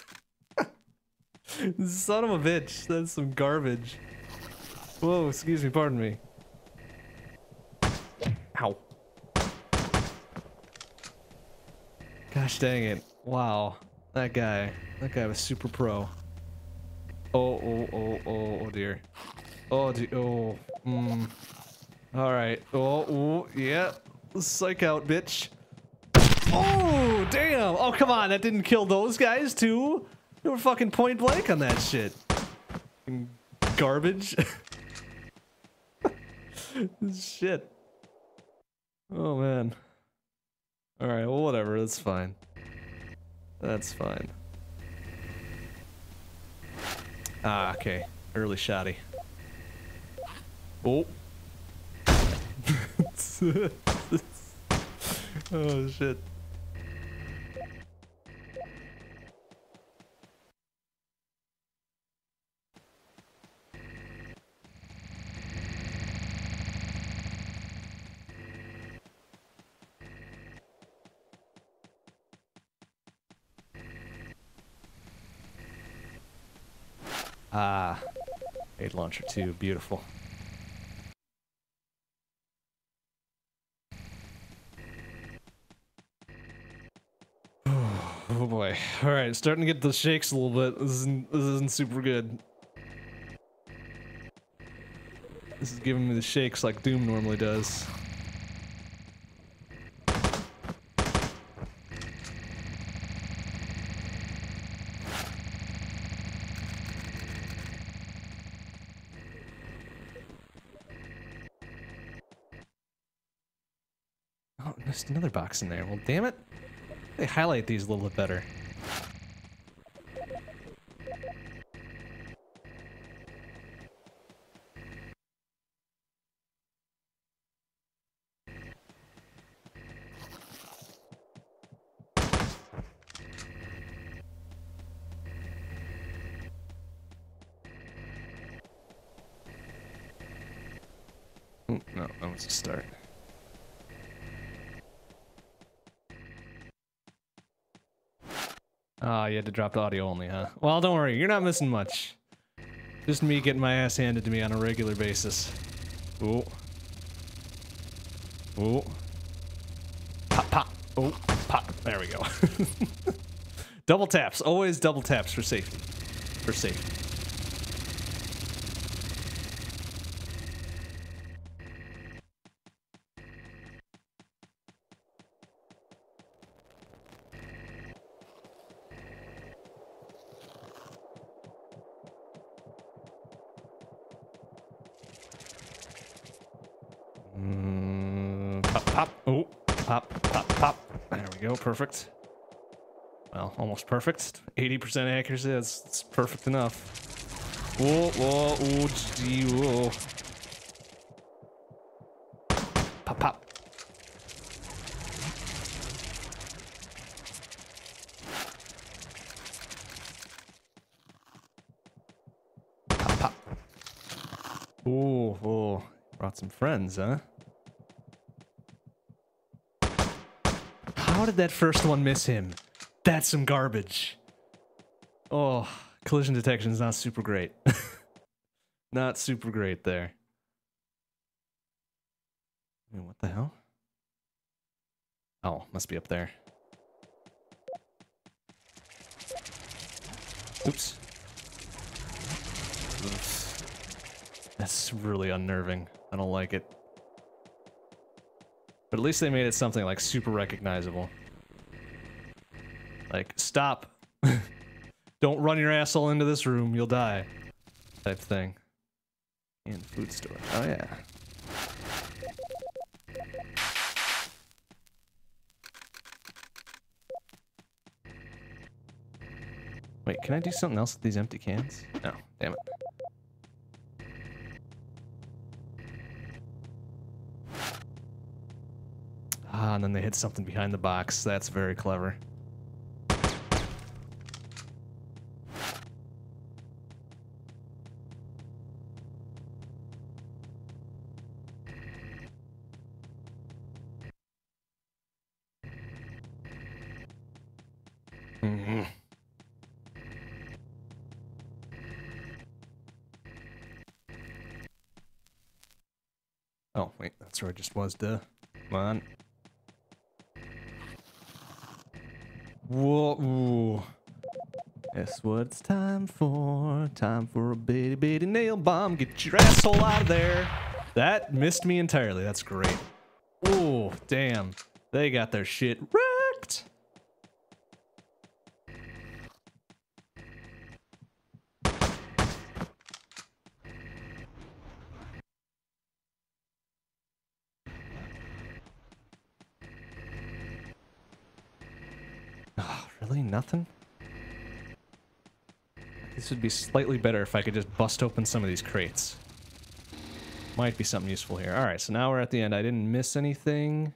Son of a bitch, that's some garbage. Whoa, excuse me, pardon me. Ow. Gosh dang it. Wow. That guy. That guy was super pro. Oh, oh, oh, oh, oh dear. Oh, dear. Oh, mm. Alright. Oh, oh, yeah. Psych out, bitch. Oh, damn! Oh, come on, that didn't kill those guys, too? They were fucking point blank on that shit. Fucking garbage. Shit. Oh, man. Alright, well, whatever, that's fine. That's fine. Ah, okay. Early shoddy. Oh. Oh, shit. Ah, aid launcher two, beautiful. Oh boy. Alright, starting to get the shakes a little bit. This isn't, this isn't super good. This is giving me the shakes like Doom normally does. Oh, there's another box in there. Well, damn it. They highlight these a little bit better. Ooh, no, that was a start. Ah, oh, you had to drop the audio only, huh? Well, don't worry, you're not missing much. Just me getting my ass handed to me on a regular basis. Ooh. Ooh. Pop, pop. Oh. pop. There we go. Double taps. Always double taps for safety. For safety. Mm, pop, pop. Oh, pop, pop, pop. There we go. Perfect. Well, almost perfect. eighty percent accuracy. That's, that's perfect enough. Whoa, whoa, oh, gee, whoa. Pop, pop. Pop, pop. Ooh, oh. Brought some friends, huh? How did that first one miss him? That's some garbage. Oh, collision detection is not super great. Not super great there. I mean, what the hell? Oh, must be up there. Oops. Oops. That's really unnerving. I don't like it. But at least they made it something like super recognizable. Like, stop. Don't run your asshole into this room, you'll die. Type thing. And food store. Oh yeah. Wait, can I do something else with these empty cans? No, damn it. Ah, and then they hit something behind the box. That's very clever. Mm-hmm. Oh, wait, that's where I just was, duh. Come on. Whoa, ooh. Guess what it's time for? Time for a bitty bitty nail bomb. Get your asshole out of there. That missed me entirely. That's great. Oh, damn. They got their shit wrecked. Oh, really? Nothing? This would be slightly better if I could just bust open some of these crates. Might be something useful here. Alright, so now we're at the end. I didn't miss anything.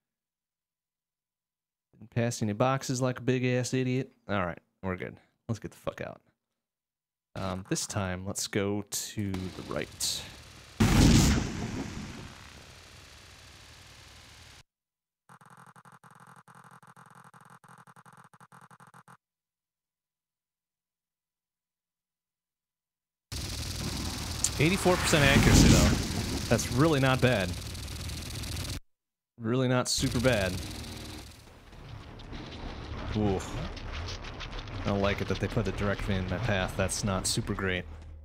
Didn't pass any boxes like a big-ass idiot. Alright, we're good. Let's get the fuck out. Um, this time, let's go to the right. eighty-four percent accuracy, though. That's really not bad. Really not super bad. Ooh. I don't like it that they put it directly in my path. That's not super great.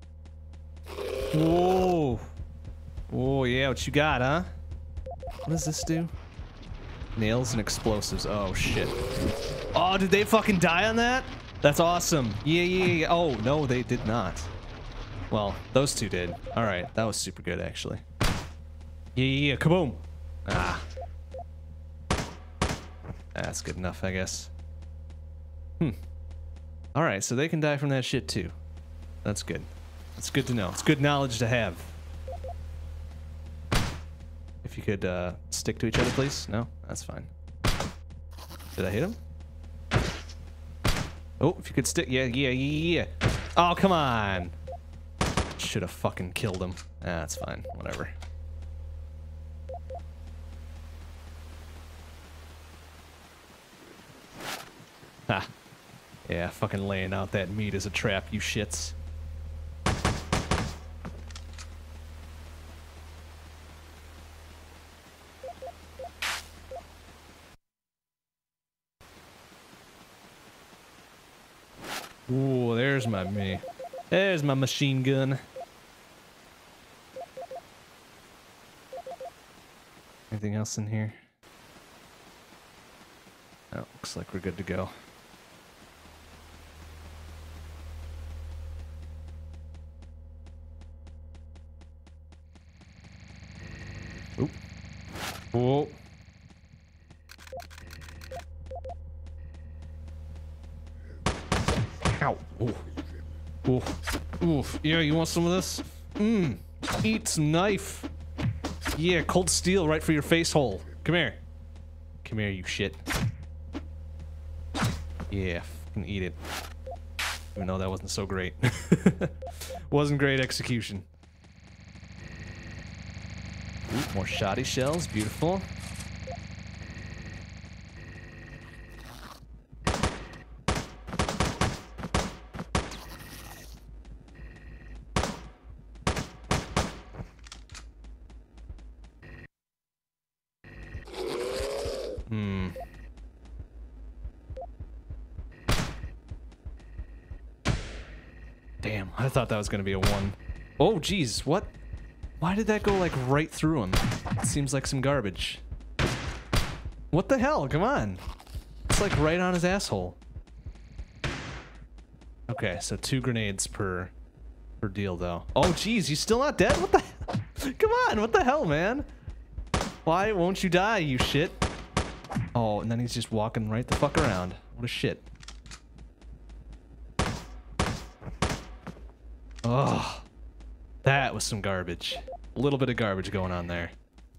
Whoa! Oh, yeah, what you got, huh? What does this do? Nails and explosives. Oh, shit. Oh, did they fucking die on that? That's awesome. Yeah, yeah, yeah. Oh, no, they did not. Well, those two did. Alright, that was super good, actually. Yeah, yeah, yeah, kaboom! Ah. That's good enough, I guess. Hmm. Alright, so they can die from that shit, too. That's good. That's good to know. It's good knowledge to have. If you could, uh, stick to each other, please? No? That's fine. Did I hit him? Oh, if you could stick- yeah, yeah, yeah, yeah. Oh, come on! Should have fucking killed him. Ah, that's fine. Whatever. Ha. Yeah, fucking laying out that meat as a trap, you shits. Ooh, there's my me. There's my machine gun. Anything else in here? Oh, looks like we're good to go. Oop. Whoa. Ow. Ooh. Ooh. Oof. Yeah, you want some of this? Mmm. Eat some knife. Yeah, cold steel right for your face hole. Come here. Come here, you shit. Yeah, fucking eat it. Even though that wasn't so great. Wasn't great execution. Ooh, more shoddy shells. Beautiful. Hmm. Damn, I thought that was gonna be a one. Oh, geez, what? Why did that go, like, right through him? It seems like some garbage. What the hell? Come on. It's, like, right on his asshole. Okay, so two grenades per, per deal, though. Oh, geez, you still not dead? What the hell? Come on, what the hell, man? Why won't you die, you shit? Oh, and then he's just walking right the fuck around. What a shit. Oh, that was some garbage. A little bit of garbage going on there.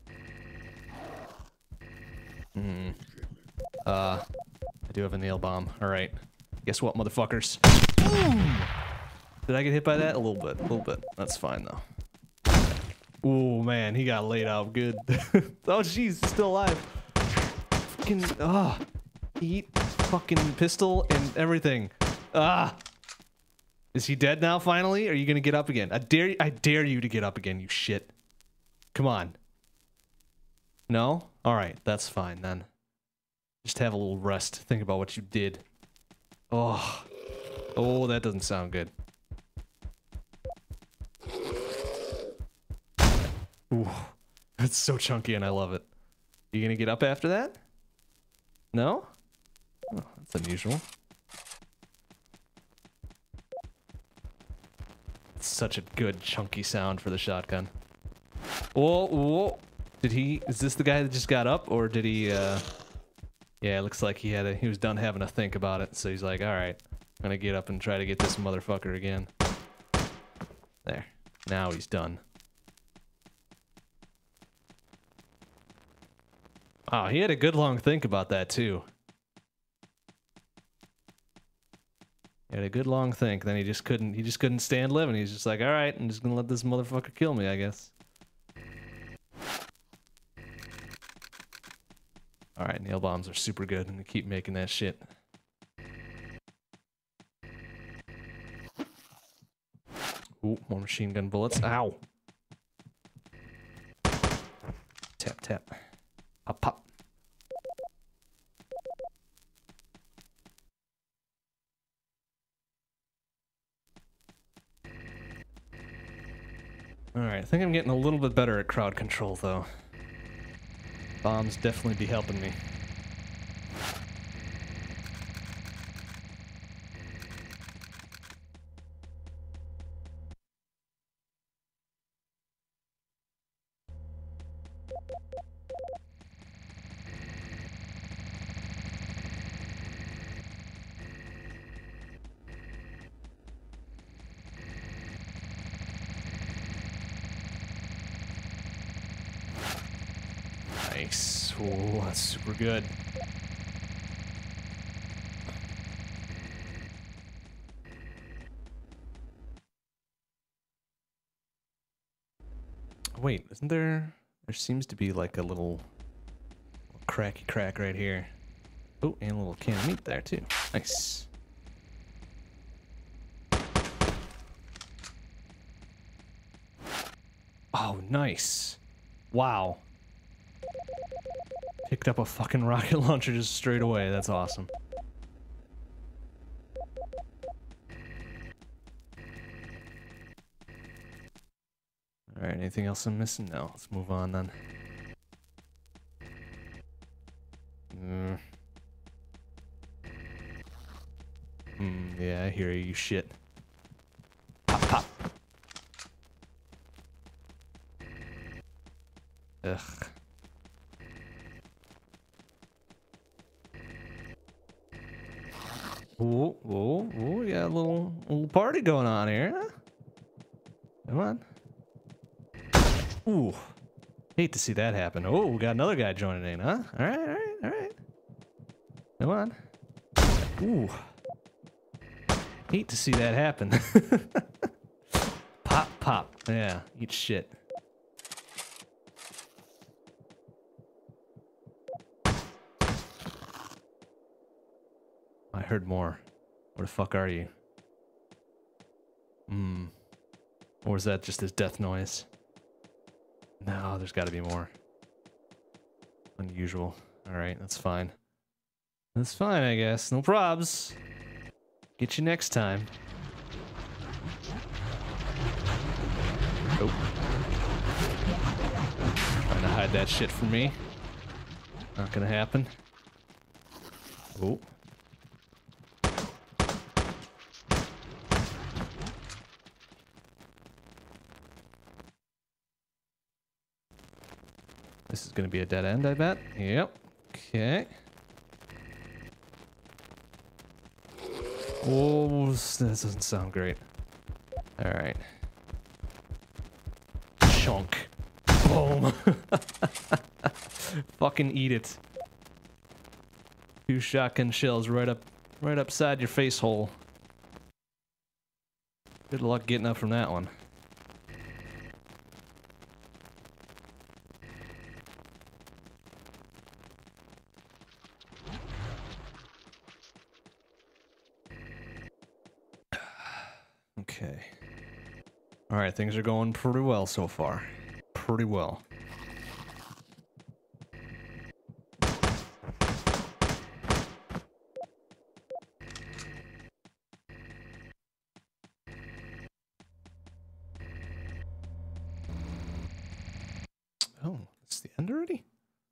Hmm. Uh, I do have a nail bomb. All right. Guess what, motherfuckers? Boom! Did I get hit by that? A little bit. A little bit. That's fine, though. Ooh, man, he got laid out good. Oh, jeez, he's still alive. Fucking, ah. Eat fucking pistol and everything. Ah. Is he dead now, finally? Are you gonna get up again? I dare, I dare you to get up again, you shit. Come on. No? Alright, that's fine, then. Just have a little rest. Think about what you did. Oh. Oh, that doesn't sound good. Ooh. That's so chunky and I love it. You gonna get up after that? No? Oh, that's unusual. Such a good chunky sound for the shotgun. Whoa, whoa. Did he, is this the guy that just got up, or did he, uh... yeah, it looks like he had a, he was done having to think about it, so he's like, alright, I'm gonna get up and try to get this motherfucker again. There. Now he's done. Oh, he had a good long think about that, too. He had a good long think, then he just couldn't, he just couldn't stand living. He's just like, alright, I'm just gonna let this motherfucker kill me, I guess. Alright, nail bombs are super good, and they keep making that shit. Ooh, more machine gun bullets. Ow! Tap, tap. Pop, pop. Alright, I think I'm getting a little bit better at crowd control, though. Bombs definitely be helping me. Nice. Oh, that's super good. Wait, isn't there... There seems to be like a little... cracky crack right here. Oh, and a little can of meat there too. Nice. Oh, nice. Wow. Picked up a fucking rocket launcher just straight away. That's awesome. Alright, anything else I'm missing? No, let's move on then. Mm. Mm, yeah, I hear you, you shit. Pop, pop. Ugh. Whoa, whoa, whoa, we got a little, little party going on here, huh? Come on. Ooh. Hate to see that happen. Oh, we got another guy joining in, huh? Alright, alright, alright. Come on. Ooh. Hate to see that happen. Pop, pop. Yeah, eat shit. I heard more. Where the fuck are you? Hmm. Or is that just his death noise? No, there's gotta be more. Unusual. Alright, that's fine. That's fine, I guess. No probs. Get you next time. Oh. Trying to hide that shit from me. Not gonna happen. Oh. This is gonna be a dead end, I bet. Yep. Okay. Oh, this doesn't sound great. Alright. Chunk. Boom. Fucking eat it. Two shotgun shells right up, right upside your face hole. Good luck getting up from that one. Okay. Alright, things are going pretty well so far. Pretty well. Oh, it's the end already?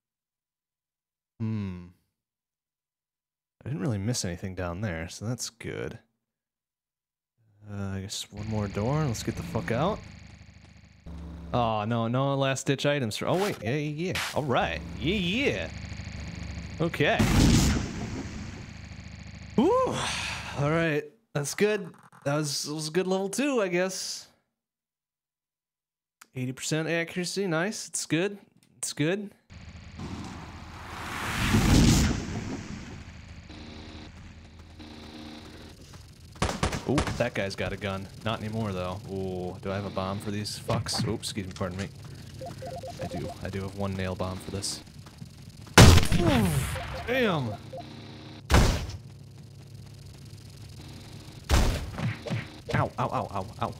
Hmm. I didn't really miss anything down there, so that's good. Uh, I guess one more door. Let's get the fuck out. Oh, no, no last ditch items for. Oh, wait. Yeah, yeah, yeah. All right. Yeah, yeah. Okay. Woo. All right. That's good. That was, that was a good level two, I guess. eighty percent accuracy. Nice. It's good. It's good. Oh, that guy's got a gun. Not anymore, though. Oh, do I have a bomb for these fucks? Oh, excuse me, pardon me. I do. I do have one nail bomb for this. Damn! Ow, ow, ow, ow, ow.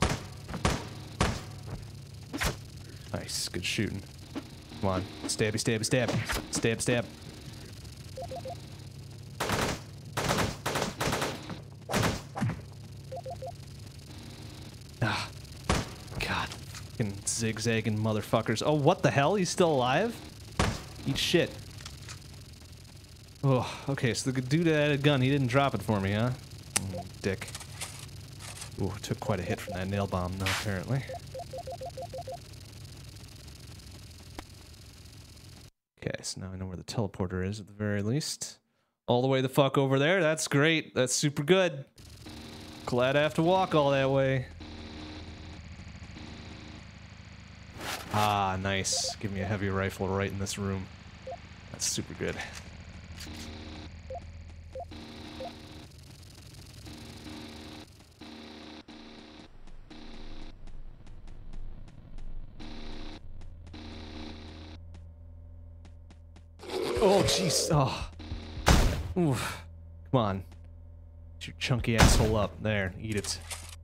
Nice, good shooting. Come on. Stabby, stabby, stab. Stab, stab. Ah. God. Fucking zigzagging motherfuckers. Oh, what the hell? He's still alive? Eat shit. Oh, okay, so the dude that had a gun, he didn't drop it for me, huh? Oh, dick. Ooh, took quite a hit from that nail bomb, though, apparently. Okay, so now I know where the teleporter is, at the very least. All the way the fuck over there, that's great. That's super good. Glad I have to walk all that way. Ah, nice. Give me a heavy rifle right in this room. That's super good. Oh, jeez. Oh. Oof. Come on. Get your chunky asshole up. There. Eat it.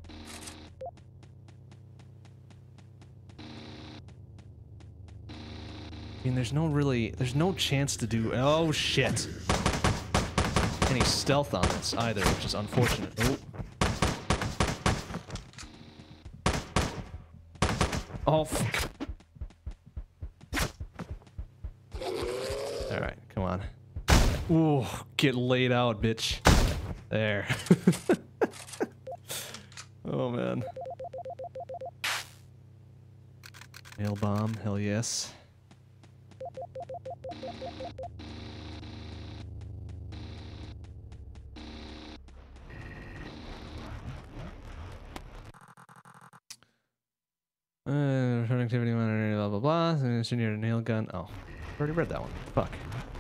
I mean, there's no really... There's no chance to do... Oh, shit. Any stealth on this either, which is unfortunate. Oh. Oh, fuck. Alright, come on. Ooh, get laid out, bitch. There. Oh, man. Nail bomb, hell yes. Uh, return activity monitor, blah blah blah. So you need a nail gun. Oh, I already read that one. Fuck.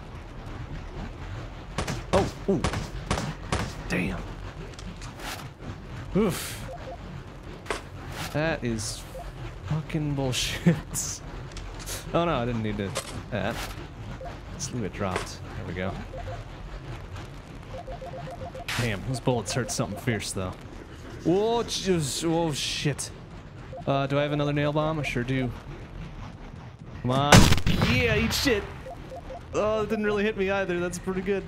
Oh, ooh. Damn. Oof. That is fucking bullshit. Oh no, I didn't need to. That. Let's leave it dropped. There we go. Damn, those bullets hurt something fierce though. Whoa, just, oh shit. Uh, do I have another nail bomb? I sure do. Come on. Yeah, eat shit. Oh, it didn't really hit me either. That's pretty good.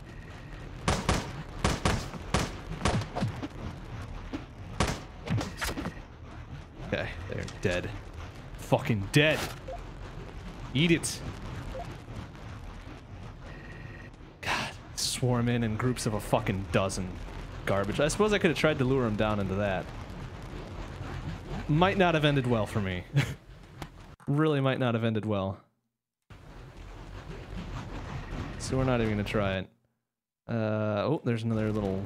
Okay, they're dead. Fucking dead. Eat it. God, swarm in in groups of a fucking dozen. Garbage. I suppose I could have tried to lure them down into that. Might not have ended well for me. Really might not have ended well. So we're not even gonna try it. Uh, oh, there's another little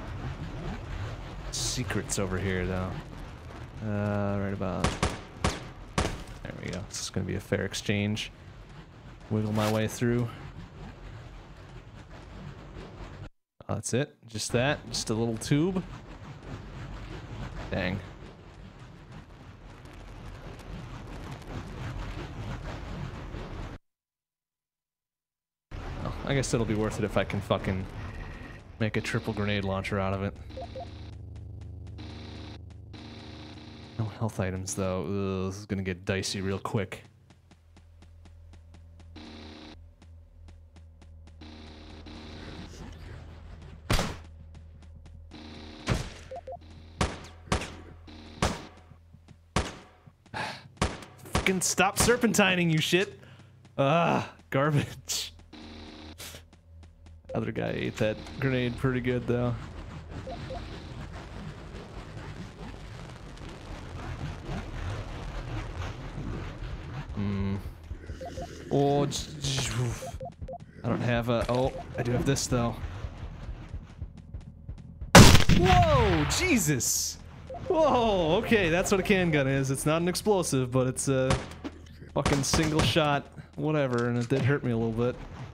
secrets over here though. Uh, right about... There we go. This is gonna be a fair exchange. Wiggle my way through. Oh, that's it? Just that? Just a little tube? Dang. I guess it'll be worth it if I can fucking make a triple grenade launcher out of it. No health items though. Ugh, this is gonna get dicey real quick. Fucking stop serpentining, you shit! Ah, garbage. Other guy ate that grenade pretty good though. Hmm. Oh, I don't have a. Oh, I do have this though. Whoa, Jesus! Whoa, okay, that's what a can gun is. It's not an explosive, but it's a fucking single shot, whatever, and it did hurt me a little bit.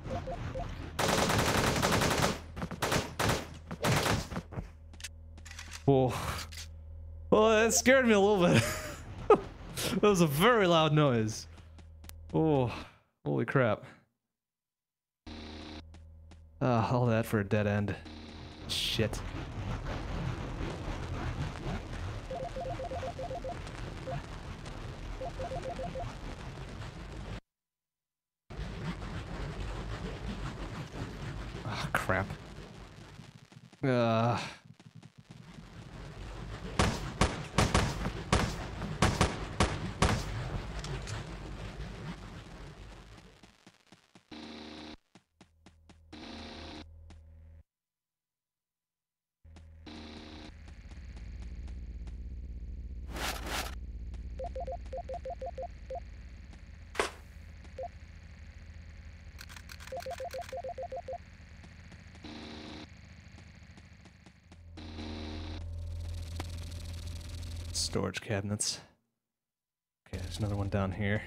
Whoa. Well, that scared me a little bit. That was a very loud noise. Oh, holy crap. Ah, all that for a dead end. Shit. Ah, crap. Ah. Storage cabinets. Okay, there's another one down here.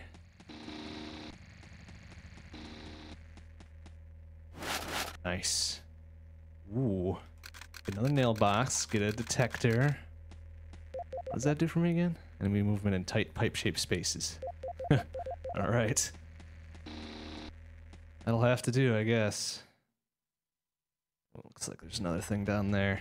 Nice. Ooh. Another nail box. Get a detector. What does that do for me again? Enemy movement in tight pipe-shaped spaces. Alright. That'll have to do, I guess. Looks like there's another thing down there.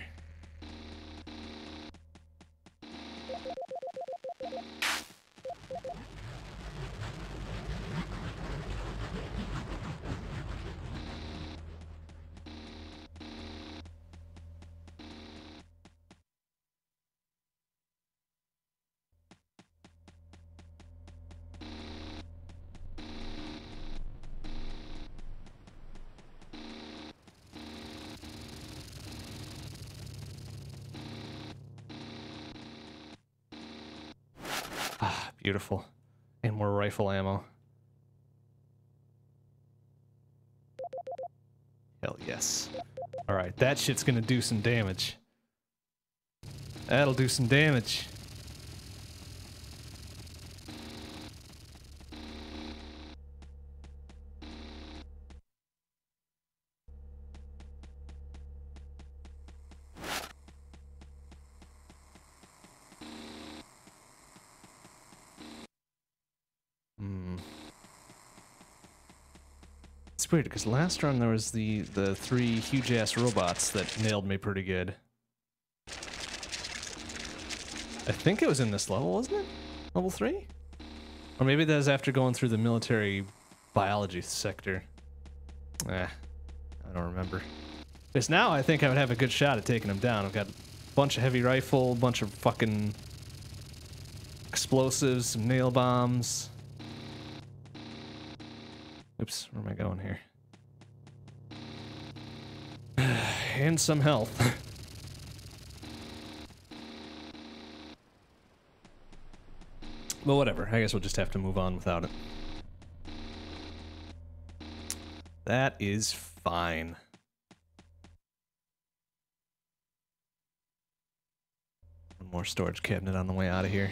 Beautiful. And more rifle ammo. Hell yes. Alright, that shit's gonna do some damage. That'll do some damage. Hmm. It's weird because last run there was the the three huge ass robots that nailed me pretty good. I think it was in this level, wasn't it? Level three? Or maybe that was after going through the military biology sector. Eh, I don't remember. Because now I think I would have a good shot at taking him down. I've got a bunch of heavy rifle, a bunch of fucking explosives, some nail bombs. Oops, where am I going here? And some health. But whatever, I guess we'll just have to move on without it. That is fine. One more storage cabinet on the way out of here.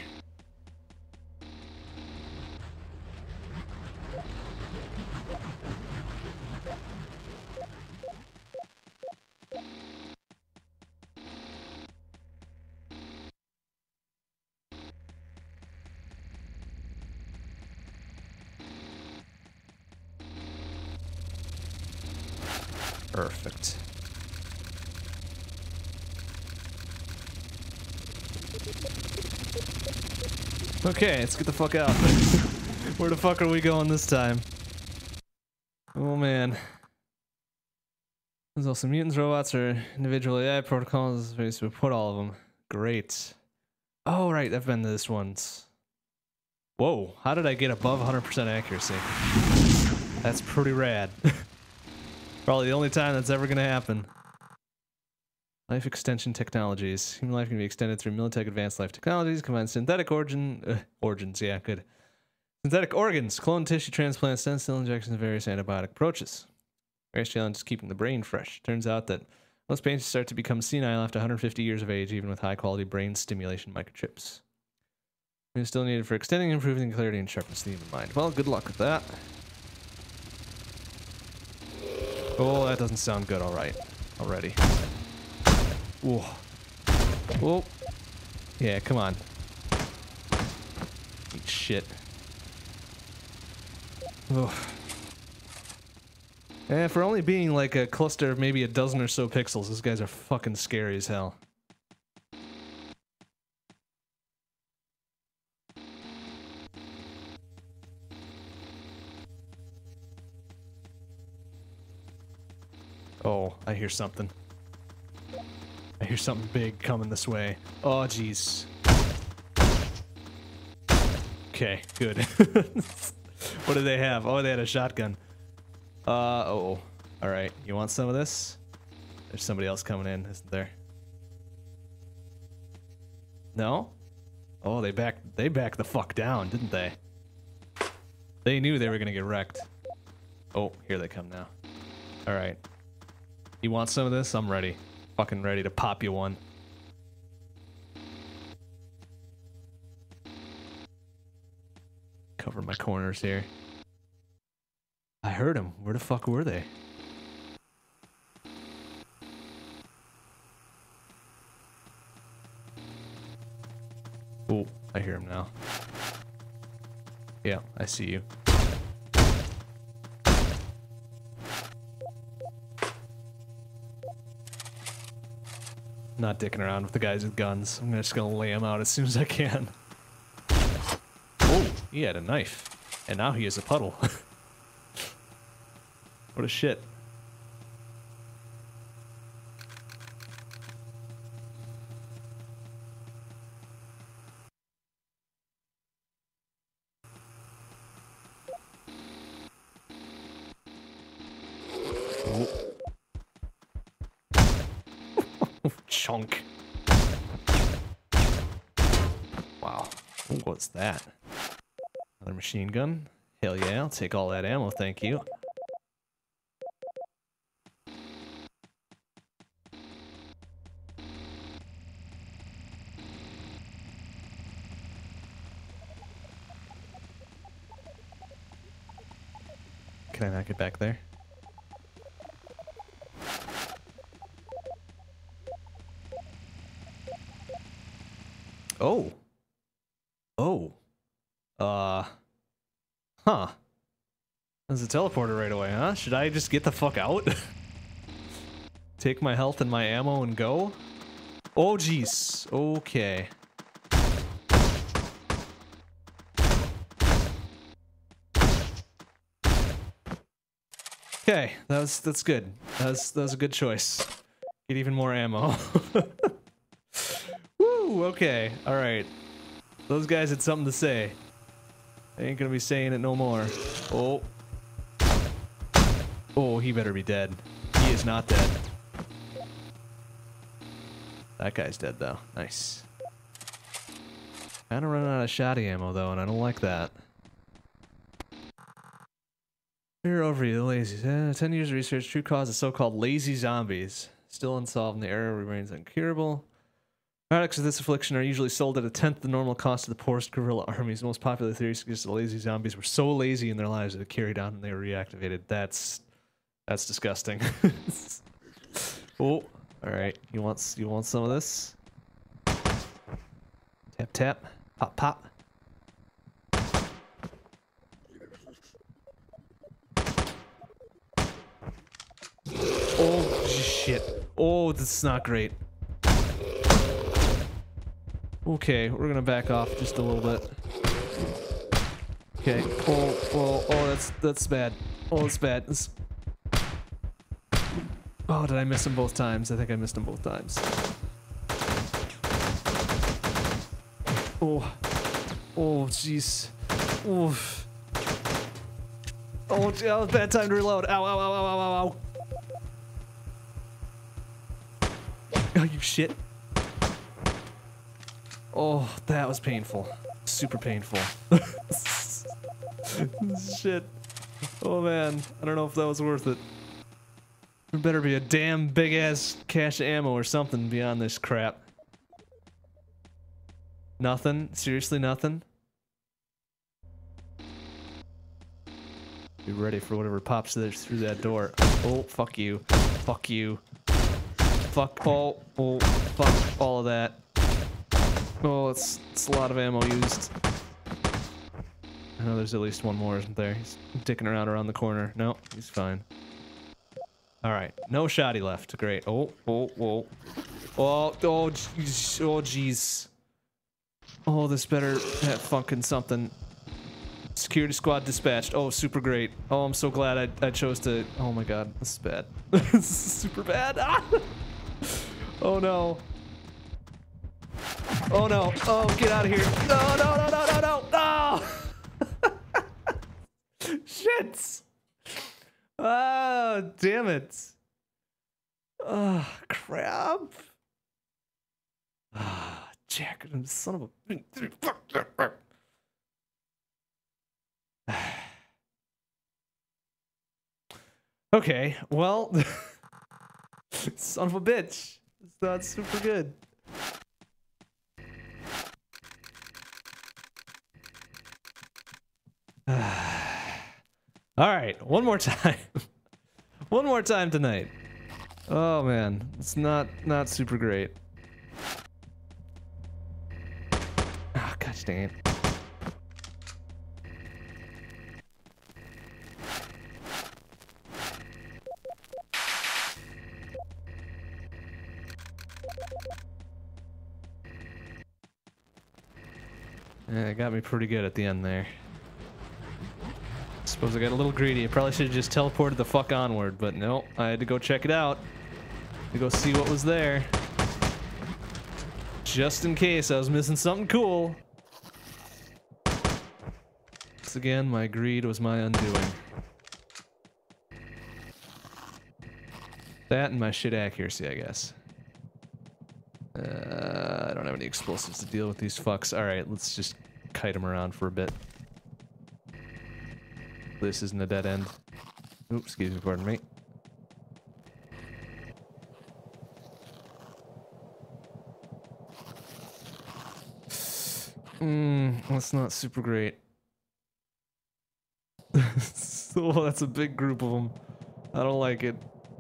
Perfect. Okay, let's get the fuck out. Where the fuck are we going this time? Oh man. There's also mutants, robots, or individual A I protocols. We put all of them. Great. Oh right, I've been to this once. Whoa, how did I get above one hundred percent accuracy? That's pretty rad. Probably the only time that's ever gonna happen. Life extension technologies. Human life can be extended through Militech advanced life technologies, combine synthetic origin, uh, origins, yeah, good. Synthetic organs, clone tissue transplants, stem cell injections, and various antibiotic approaches. Various challenges keeping the brain fresh. Turns out that most patients start to become senile after one hundred fifty years of age, even with high quality brain stimulation microchips. It is still needed for extending and improving the clarity and sharpness of the human mind. Well, good luck with that. Oh, that doesn't sound good, alright. Already. Whoa. Whoa. Yeah, come on. Eat shit. Oh. Yeah, for only being like a cluster of maybe a dozen or so pixels, these guys are fucking scary as hell. Oh, I hear something. I hear something big coming this way. Oh, jeez. Okay, good. What do they have? Oh, they had a shotgun. Uh, oh. Alright, you want some of this? There's somebody else coming in, isn't there? No? Oh, they backed, they backed the fuck down, didn't they? They knew they were gonna get wrecked. Oh, here they come now. Alright. You want some of this? I'm ready. Fucking ready to pop you one. Cover my corners here. I heard them. Where the fuck were they? Oh, I hear him now. Yeah, I see you. Not dicking around with the guys with guns. I'm just gonna lay him out as soon as I can. Oh, he had a knife. And now he is a puddle. What a shit. Oh. Chunk. Wow. What was that? Another machine gun. Hell yeah, I'll take all that ammo, thank you. Can I not get back there? Oh. Oh. Uh. Huh. There's a teleporter right away, huh? Should I just get the fuck out? Take my health and my ammo and go? Oh, jeez. Okay. Okay, that was that's good. That was that was a good choice. Get even more ammo. Woo, okay, alright. Those guys had something to say. They ain't gonna be saying it no more. Oh. Oh, he better be dead. He is not dead. That guy's dead though. Nice. Kinda running out of shoddy ammo though, and I don't like that. Fear over you, the lazies. Eh, ten years of research, true cause of so-called lazy zombies. Still unsolved and the error remains incurable. Products of this affliction are usually sold at a tenth the normal cost of the poorest guerrilla armies. The most popular theory suggests the lazy zombies were so lazy in their lives that it carried on and they were reactivated. That's that's disgusting. Oh, alright. You want you want some of this? Tap tap. Pop pop. Oh shit. Oh, this is not great. Okay, we're gonna back off just a little bit. Okay. Oh, oh, oh, that's that's bad. Oh, that's bad. This... Oh, did I miss him both times? I think I missed him both times. Oh. Oh, jeez. Oof. Oh, that was a bad time to reload. Ow, ow, ow, ow, ow, ow, ow. Oh, you shit. Oh, that was painful. Super painful. Shit. Oh man, I don't know if that was worth it. There better be a damn big ass cache of ammo or something beyond this crap. Nothing? Seriously, nothing? Be ready for whatever pops through that door. Oh, fuck you. Fuck you. Fuck. Oh, oh, fuck all of that. Oh, it's, it's a lot of ammo used. I know there's at least one more, isn't there? He's dicking around around the corner. No, he's fine. Alright, no shoddy left. Great. Oh, oh, oh. Oh, oh, jeez. Oh, jeez. Oh, this better have fucking something. Security squad dispatched. Oh, super great. Oh, I'm so glad I, I chose to... Oh my god, this is bad. This is super bad. Ah! Oh no. Oh no. Oh, get out of here. No, no, no, no, no, no, no! Shit! Ah, damn it. Ah, oh, crap. Ah, Jack, son of a... Okay, well... Son of a bitch. It's not super good. Alright, one more time. One more time tonight. Oh man, it's not not super great. Ah, oh, gosh dang it. Yeah, it got me pretty good at the end there. Suppose I got a little greedy. I probably should have just teleported the fuck onward, but no, I had to go check it out. To go see what was there. Just in case I was missing something cool. Once again, my greed was my undoing. That and my shit accuracy, I guess. Uh, I don't have any explosives to deal with these fucks. Alright, let's just kite them around for a bit. This isn't a dead end. Oops, excuse me, pardon me. Hmm, that's not super great. Oh, that's a big group of them. I don't like it.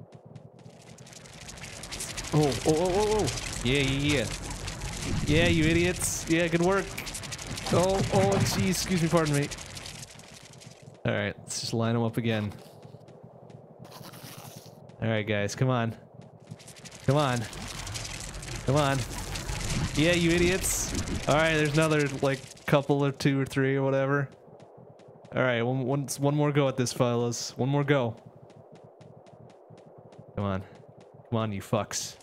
Oh, oh, oh, oh, oh. Yeah, yeah, yeah. Yeah, you idiots. Yeah, good work. Oh, oh, jeez, excuse me, pardon me. Alright, let's just line them up again. Alright, guys, come on. Come on. Come on. Yeah, you idiots. Alright, there's another, like, couple or two or three or whatever. Alright, one, one, one more go at this, fellas. One more go. Come on. Come on, you fucks.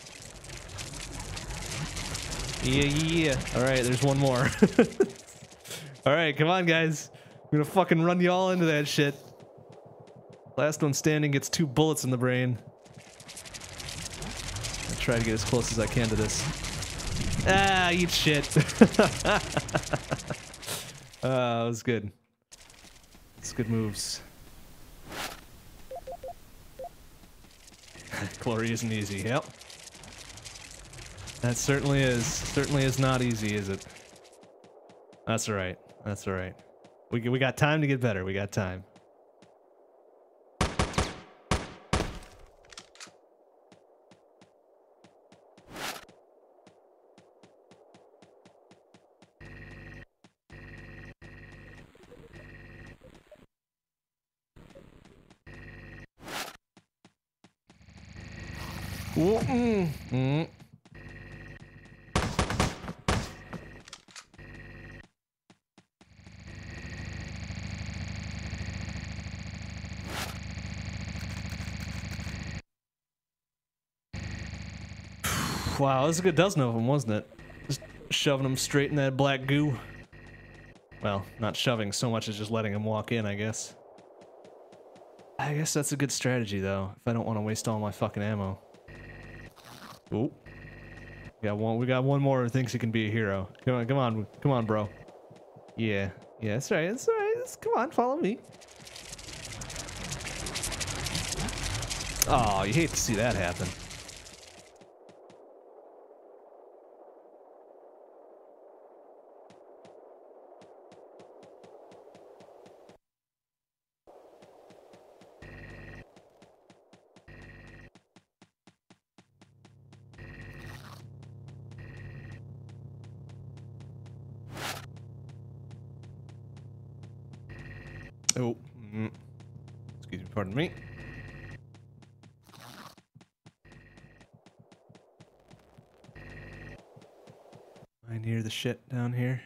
Yeah, yeah, yeah. Alright, there's one more. Alright, come on, guys. I'm gonna fucking run y'all into that shit. Last one standing gets two bullets in the brain. I'll try to get as close as I can to this. Ah, eat shit. Ah, uh, it was good. It's good moves. Glory isn't easy, yep. That certainly is. Certainly is not easy, is it? That's alright. That's alright. We, we got time to get better. We got time. Ooh, mm, mm. Wow, that was a good dozen of them, wasn't it? Just shoving them straight in that black goo. Well, not shoving so much as just letting them walk in, I guess. I guess that's a good strategy, though, if I don't want to waste all my fucking ammo. Ooh. We got one, we got one more who thinks he can be a hero. Come on, come on, come on, bro. Yeah, yeah, that's right, that's right. That's, come on, follow me. Oh, you hate to see that happen. Oh, mm. Excuse me, pardon me. Am I near the shit down here?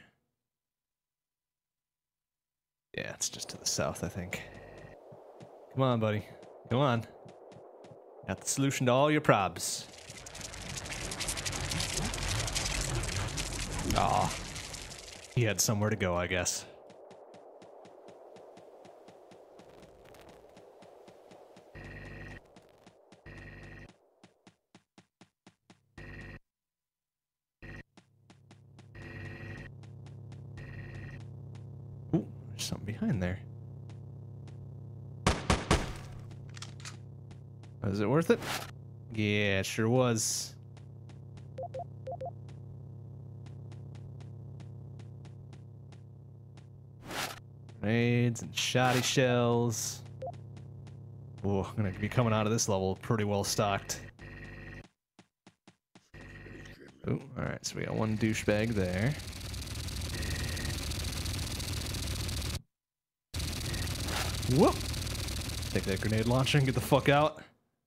Yeah, it's just to the south, I think. Come on, buddy. Come on. Got the solution to all your probs. Aw. He had somewhere to go, I guess. Ooh, there's something behind there. Was it worth it? Yeah, it sure was. Grenades and shoddy shells. Oh, I'm gonna be coming out of this level pretty well stocked. Oh, alright, so we got one douchebag there. Whoop! Take that grenade launcher and get the fuck out.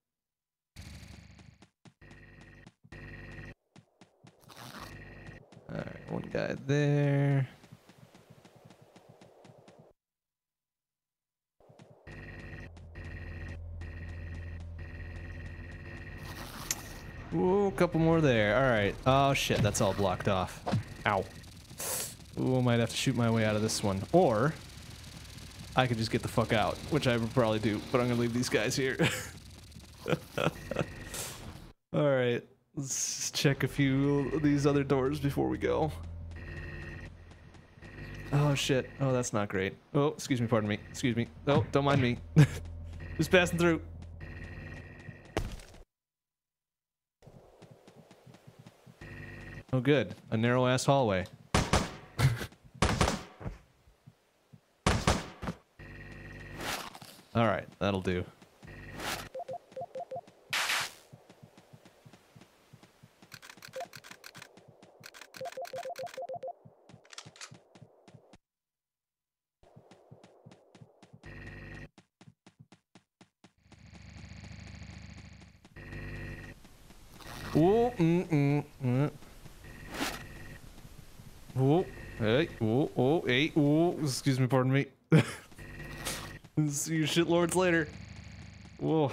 Alright, one guy there. Ooh, a couple more there. Alright. Oh shit, that's all blocked off. Ow. Ooh, I might have to shoot my way out of this one. Or I could just get the fuck out, which I would probably do, but I'm gonna leave these guys here. Alright. Let's check a few of these other doors before we go. Oh shit. Oh, that's not great. Oh, excuse me, pardon me. Excuse me. Oh, don't mind me. Just passing through. Oh good. A narrow ass hallway. Alright, that'll do. Ooh, mm, mm, mm. Ooh, hey, ooh, oh, hey, ooh, excuse me, pardon me. See you shitlords later. Whoa.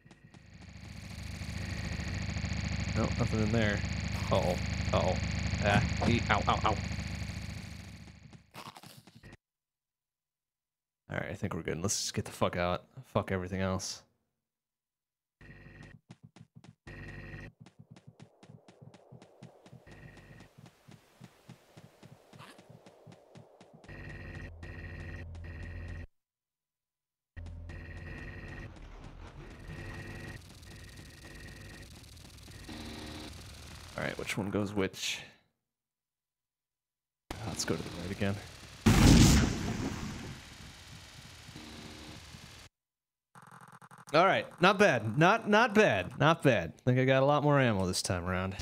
No, nothing in there. Uh oh, uh oh. Ah, ee, ow, ow, ow. Alright, I think we're good. Let's just get the fuck out. Fuck everything else. Alright, which one goes which? Let's go to the right again. Alright, not bad. Not not bad. Not bad. I think I got a lot more ammo this time around.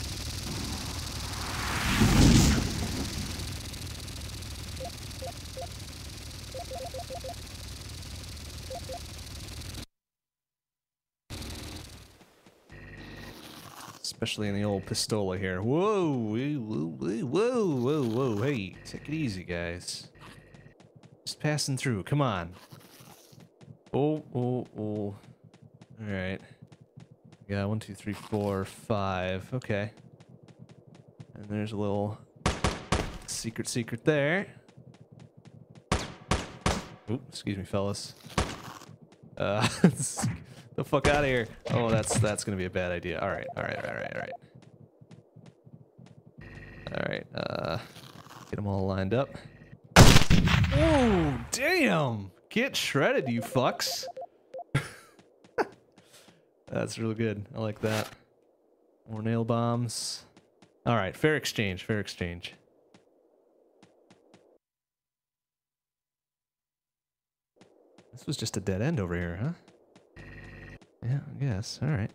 Especially in the old pistola here. Whoa, whoa, whoa, whoa, whoa, whoa, hey, take it easy, guys. Just passing through, come on. Oh, oh, oh. Alright. Yeah, one, two, three, four, five. Okay. And there's a little secret secret there. Oop, excuse me, fellas. Uh, the fuck out of here. Oh, that's that's gonna be a bad idea. Alright, alright, alright, alright. Alright, uh, get them all lined up. Oh, damn! Get shredded, you fucks. That's real good. I like that. More nail bombs. Alright, fair exchange, fair exchange. This was just a dead end over here, huh? Yeah, I guess. Alright.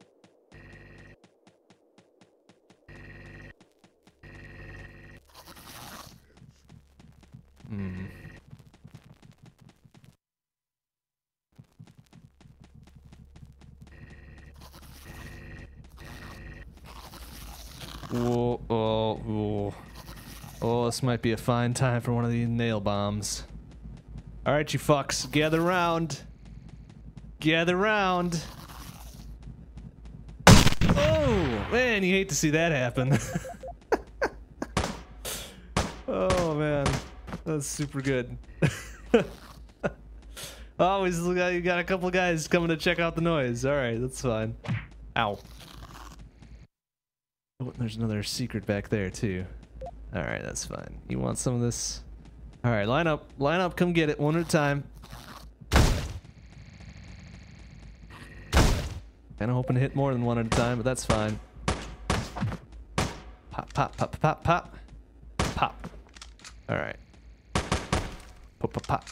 Hmm. Whoa, oh, whoa. Oh, this might be a fine time for one of these nail bombs. Alright, you fucks, gather round. Gather round. Oh, man, you hate to see that happen. Oh, man. That's super good. Always oh, you got a couple guys coming to check out the noise. Alright, that's fine. Ow. Oh, there's another secret back there, too. Alright, that's fine. You want some of this? Alright, line up. Line up, come get it, one at a time. Kinda hoping to hit more than one at a time, but that's fine. Pop, pop, pop, pop, pop. Pop. Alright. Pop, pop, pop.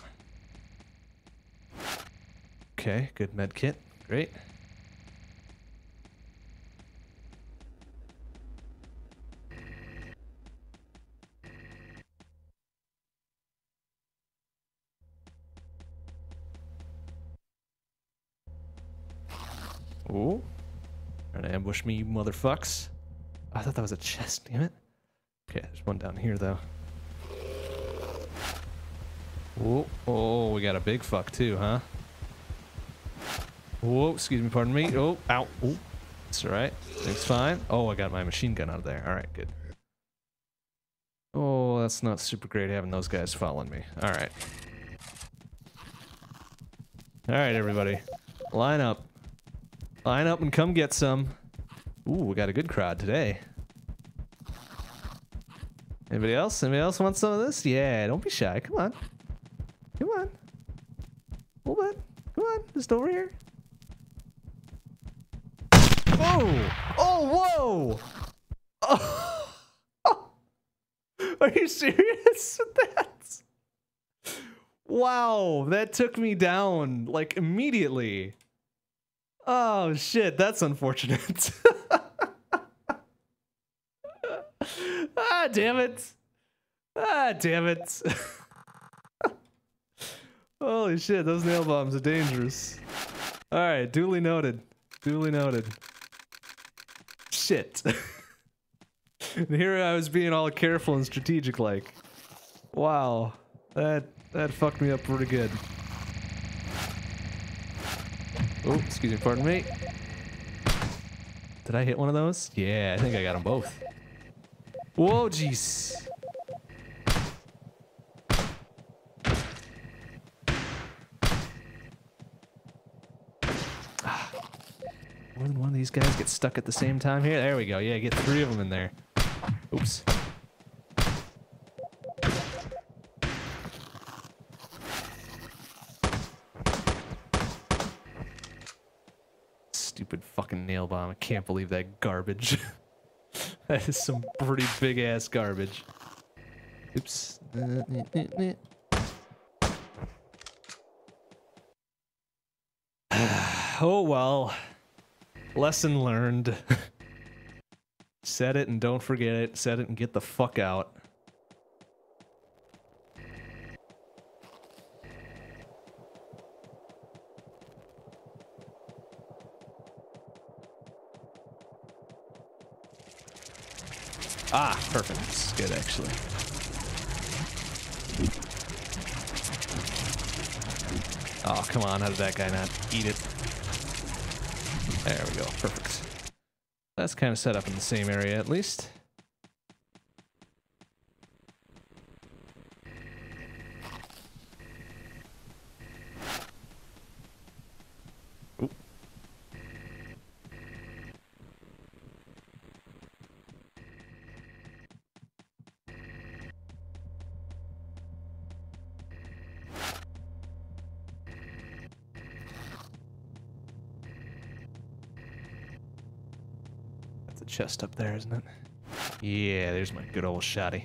Okay, good med kit. Great. Ooh. Trying to ambush me, you motherfucks. Oh, I thought that was a chest, damn it. Okay, there's one down here, though. Whoa. Oh, we got a big fuck, too, huh? Whoa, excuse me, pardon me. Oh, ow. Oh, it's alright. Things fine. Oh, I got my machine gun out of there. Alright, good. Oh, that's not super great having those guys following me. Alright. Alright, everybody. Line up. Line up and come get some. Ooh, we got a good crowd today. Anybody else? Anybody else want some of this? Yeah, don't be shy. Come on. Come on. A little bit. Come on. Just over here. Whoa! Oh, whoa! Oh. Are you serious with that? Wow, that took me down, like, immediately. Oh, shit, that's unfortunate. Ah, damn it. Ah, damn it. Holy shit, those nail bombs are dangerous. Alright, duly noted. Duly noted. Shit. Here I was being all careful and strategic like. Wow. That that fucked me up pretty good. Oh, excuse me, pardon me. Did I hit one of those? Yeah, I think I got them both. Whoa, jeez. Ah. More than one of these guys get stuck at the same time here. There we go. Yeah, get three of them in there. Oops. Stupid fucking nail bomb. I can't believe that garbage. That is some pretty big ass garbage. Oops. Oh well. Lesson learned. Set it and don't forget it. Set it and get the fuck out. Ah, perfect. This is good, actually. Oh, come on. How did that guy not eat it? There we go. Perfect. That's kind of set up in the same area, at least. Ooh. That's a chest up there, isn't it? Yeah, there's my good old shotty.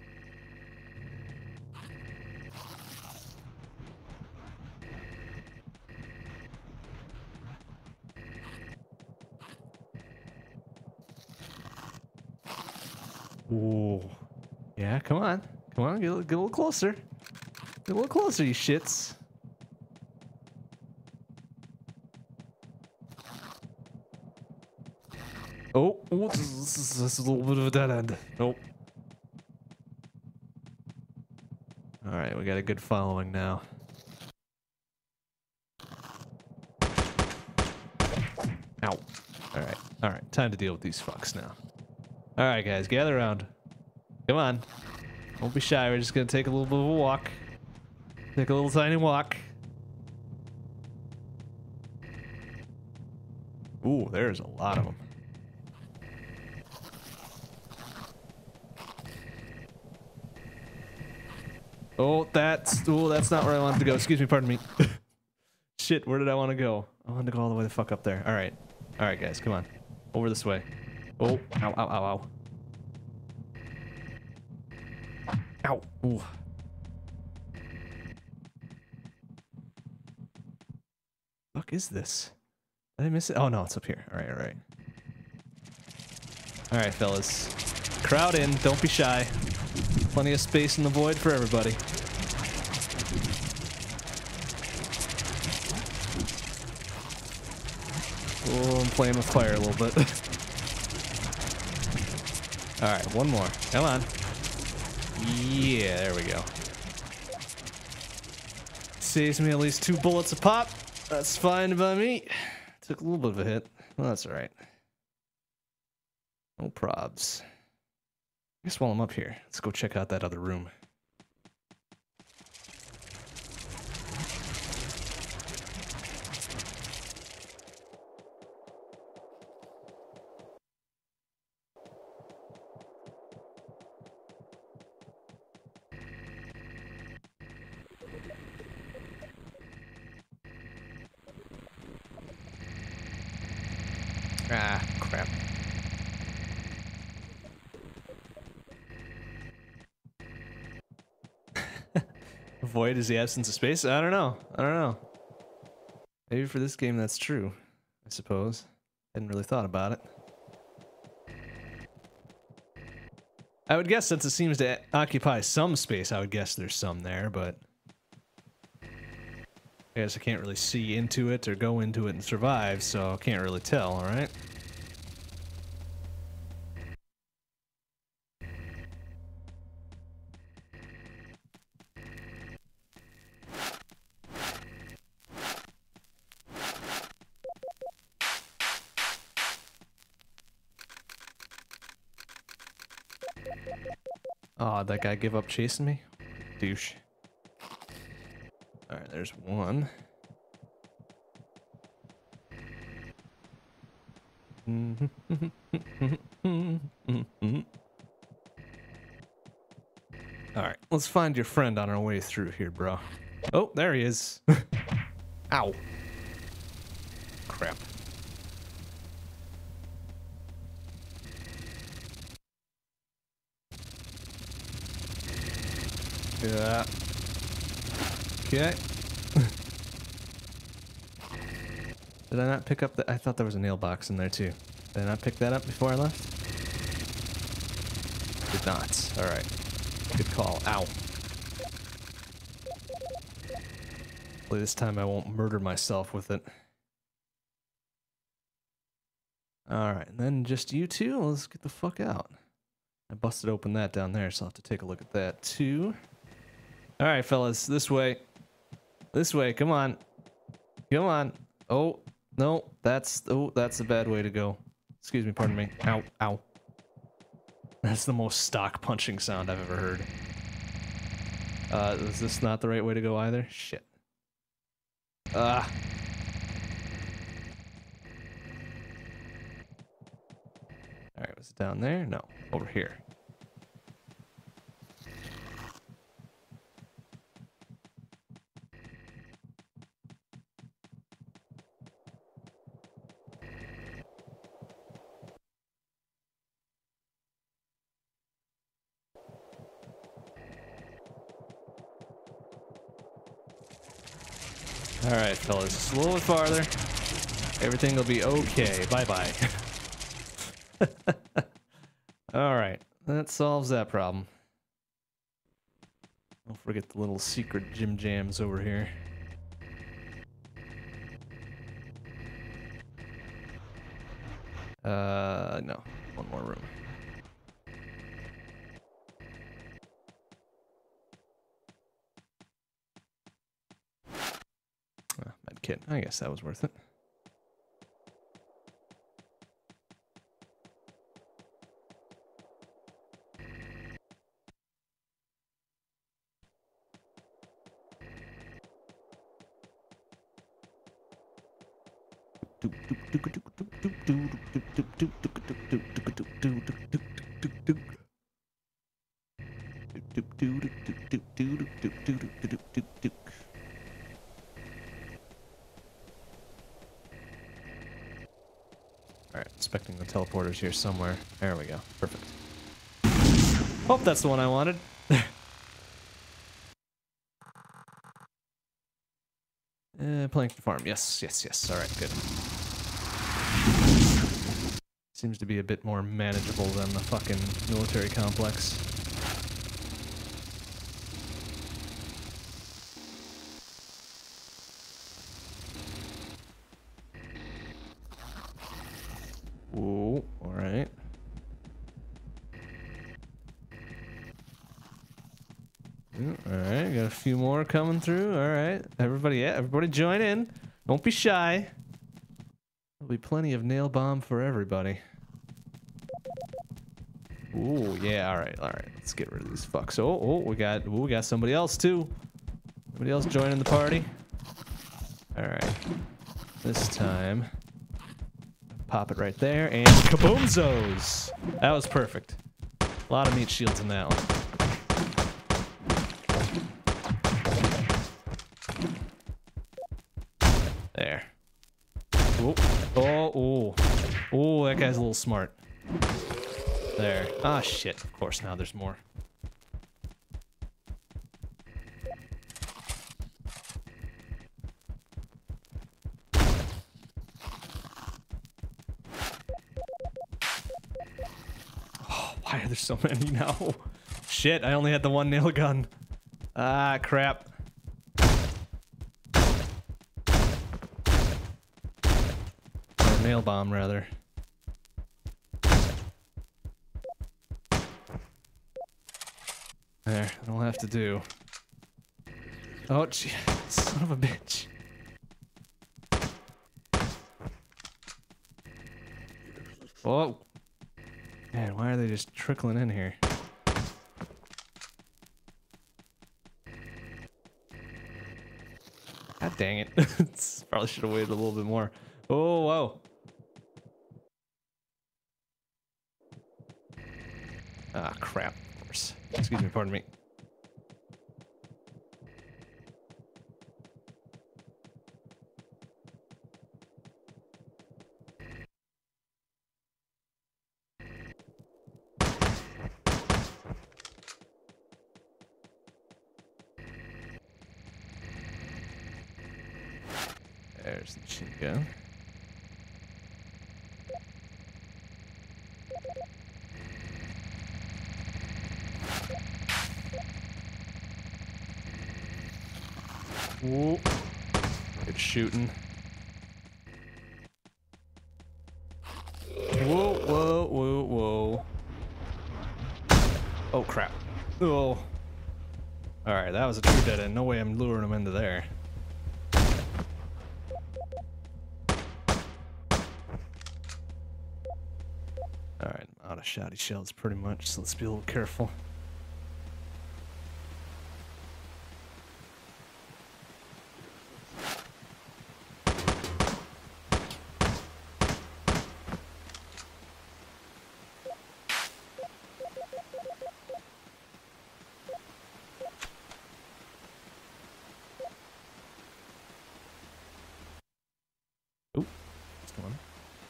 Ooh. Yeah, come on. Come on, get a, get a little closer. Get a little closer, you shits. Oh, oh this, is, this is a little bit of a dead end. Nope. Alright, we got a good following now. Ow. Alright, alright. Time to deal with these fucks now. Alright, guys, gather around. Come on. Don't be shy, we're just gonna take a little bit of a walk. Take a little tiny walk. Ooh, there's a lot of them. Oh, that's... Oh, that's not where I wanted to go. Excuse me, pardon me. Shit, where did I want to go? I wanted to go all the way the fuck up there. Alright. Alright, guys, come on. Over this way. Oh, ow, ow, ow, ow. Ow. Ooh. Fuck is this? Did I miss it? Oh no, it's up here. Alright, alright. Alright, fellas. Crowd in, don't be shy. Plenty of space in the void for everybody. Oh, I'm playing with fire a little bit. Alright, one more. Come on. Yeah, there we go. Saves me at least two bullets a pop. That's fine by me. Took a little bit of a hit. Well, that's alright. No probs. I guess while I'm up here, let's go check out that other room. Ah, crap. Void is the absence of space? I don't know. I don't know. Maybe for this game that's true, I suppose. Hadn't really thought about it. I would guess since it seems to occupy some space, I would guess there's some there, but I guess I can't really see into it or go into it and survive, so I can't really tell, alright? Oh, that guy give up chasing me? Douche. Alright, there's one. Alright, let's find your friend on our way through here, bro. Oh, there he is. Ow. Crap. Yeah. Okay. Did I not pick up the... I thought there was a nail box in there too. Did I not pick that up before I left? Did not. Alright. Good call. Ow. Hopefully this time I won't murder myself with it. Alright, and then just you two. Let's get the fuck out. I busted open that down there, so I'll have to take a look at that too. Alright, fellas. This way. This way. Come on. Come on. Oh, no. That's... Oh, that's a bad way to go. Excuse me, pardon me. Ow, ow. That's the most stock punching sound I've ever heard. Uh, is this not the right way to go either? Shit. Ah. Alright, was it down there? No, over here. Alright, fellas, just a little bit farther. Everything will be okay. Bye-bye. Alright, that solves that problem. Don't forget the little secret gym jams over here. Uh, no. One more room. Kid. I guess that was worth it. Alright, inspecting the teleporters here somewhere. There we go. Perfect. Hope that's the one I wanted. uh, Plankton Farm. Yes, yes, yes. Alright, good. Seems to be a bit more manageable than the fucking military complex. Whoa, alright. Alright, got a few more coming through. Alright. Everybody, yeah, everybody join in. Don't be shy. There'll be plenty of nail bomb for everybody. Ooh, yeah, alright, alright. Let's get rid of these fucks. Oh, oh, we got, ooh, we got somebody else too. Somebody else joining the party. Alright. This time... pop it right there, and kaboomzos! That was perfect. A lot of meat shields in that one. There. Oh, oh, oh. Oh, that guy's a little smart. There. Ah, shit. Of course, now there's more. Oh, why are there so many now? Shit, I only had the one nail gun. Ah, crap. Or nail bomb, rather. There, that'll have to do. Oh, gee, son of a bitch. Whoa. Man, why are they just trickling in here? God dang it. Probably should have waited a little bit more. Oh, whoa. Ah, crap. Of course. Excuse me, pardon me. There's the machine gun. Whoa. Good shooting. Whoa, whoa, whoa, whoa. Oh, crap. Oh. Alright, that was a true dead end. No way I'm luring him into there. Alright, I'm out of shotty shells pretty much, so let's be a little careful. Oop, what's going on?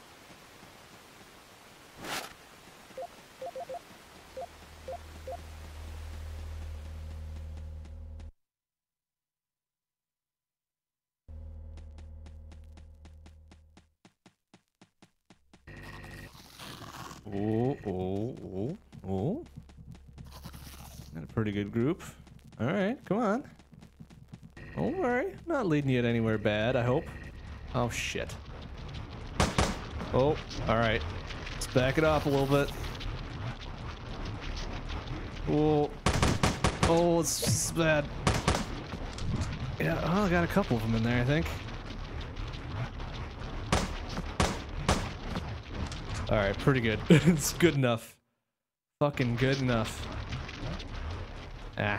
Oh, oh, oh, oh. Got a pretty good group. Alright, come on. Don't worry. Not leading you anywhere bad, I hope. Oh, shit. Oh, alright. Let's back it up a little bit. Oh. Oh, it's, it's bad. Yeah, oh, I got a couple of them in there, I think. Alright, pretty good. It's good enough. Fucking good enough. Ah.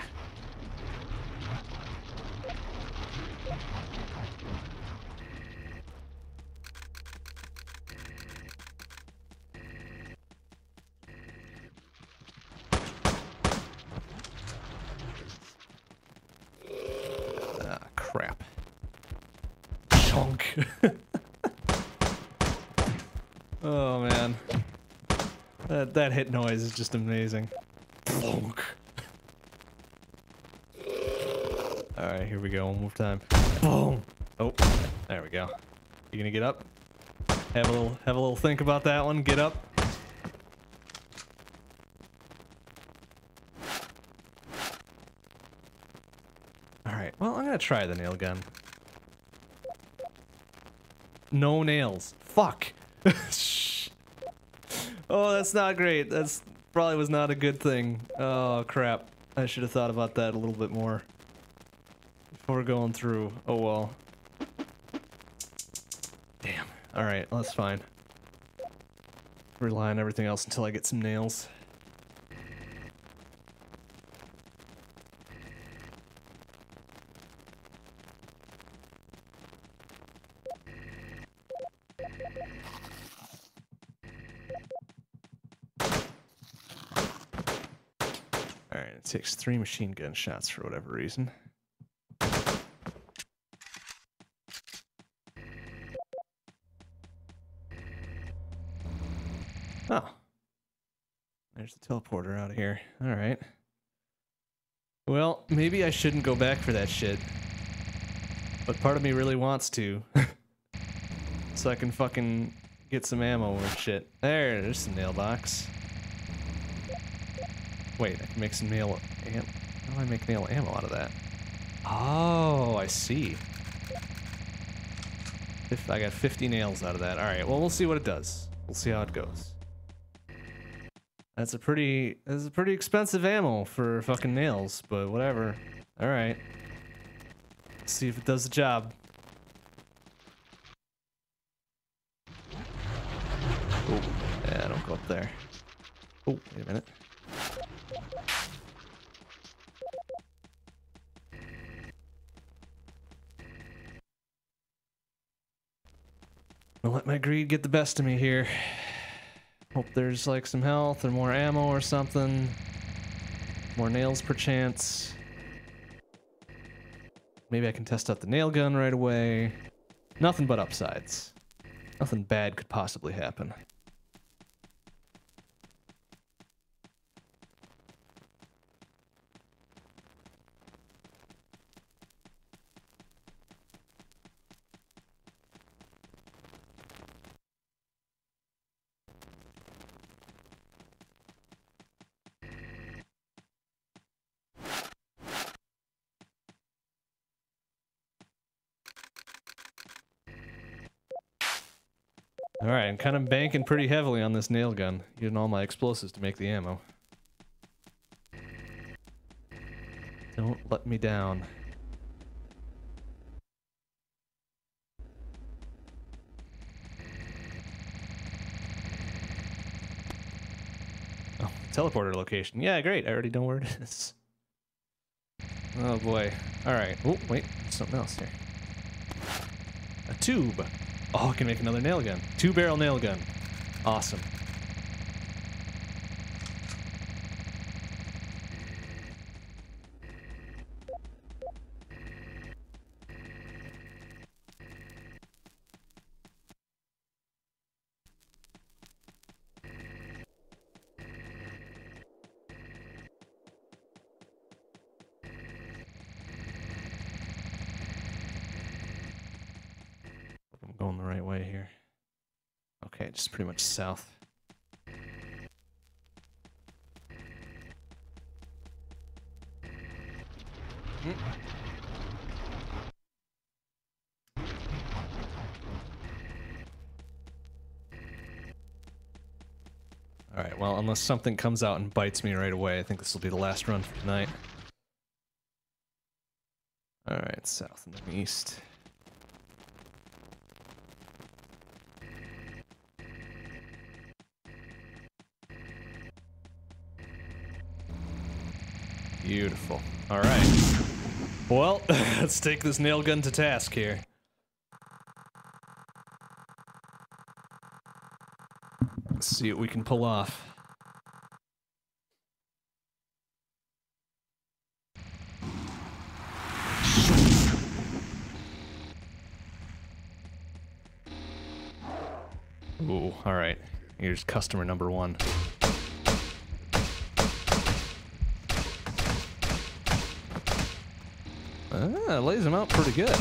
Ah, crap. Chunk. Oh man, that that hit noise is just amazing. Plonk. All right, here we go. One more time. Boom. Oh, there we go. You gonna get up? Have a little have a little think about that one. Get up. All right. Well, I'm gonna try the nail gun. No nails. Fuck. Oh, that's not great. That's probably was not a good thing. Oh, crap. I should have thought about that a little bit more before going through. Oh, well. Damn. Alright, well, that's fine. Rely on everything else until I get some nails. Alright, it takes three machine gun shots for whatever reason. teleporter out of here. Alright. Well, maybe I shouldn't go back for that shit. But part of me really wants to. So I can fucking get some ammo or shit. There, there's some nail box. Wait, I can make some nail am- how do I make nail ammo out of that? Oh, I see. If I got fifty nails out of that. Alright, well we'll see what it does. We'll see how it goes. That's a pretty that's a pretty expensive ammo for fucking nails, but whatever. Alright. See if it does the job. Oh, yeah, don't go up there. Oh, wait a minute. I'll let my greed get the best of me here. Hope there's like some health or more ammo or something. More nails perchance. Maybe I can test out the nail gun right away. Nothing but upsides. Nothing bad could possibly happen. Alright, I'm kind of banking pretty heavily on this nail gun, using all my explosives to make the ammo. Don't let me down. Oh, teleporter location. Yeah, great. I already know where it is. Oh boy. Alright. Oh, wait. There's something else here. A tube. Oh, I can make another nail gun. Two barrel nail gun. Awesome. Going the right way here. Okay, just pretty much south. Mm. Alright, well, unless something comes out and bites me right away, I think this will be the last run for tonight. Alright, south and then east. Beautiful. Alright. Well, let's take this nail gun to task here. Let's see what we can pull off. Ooh, alright. Here's customer number one. Ah, lays him out pretty good.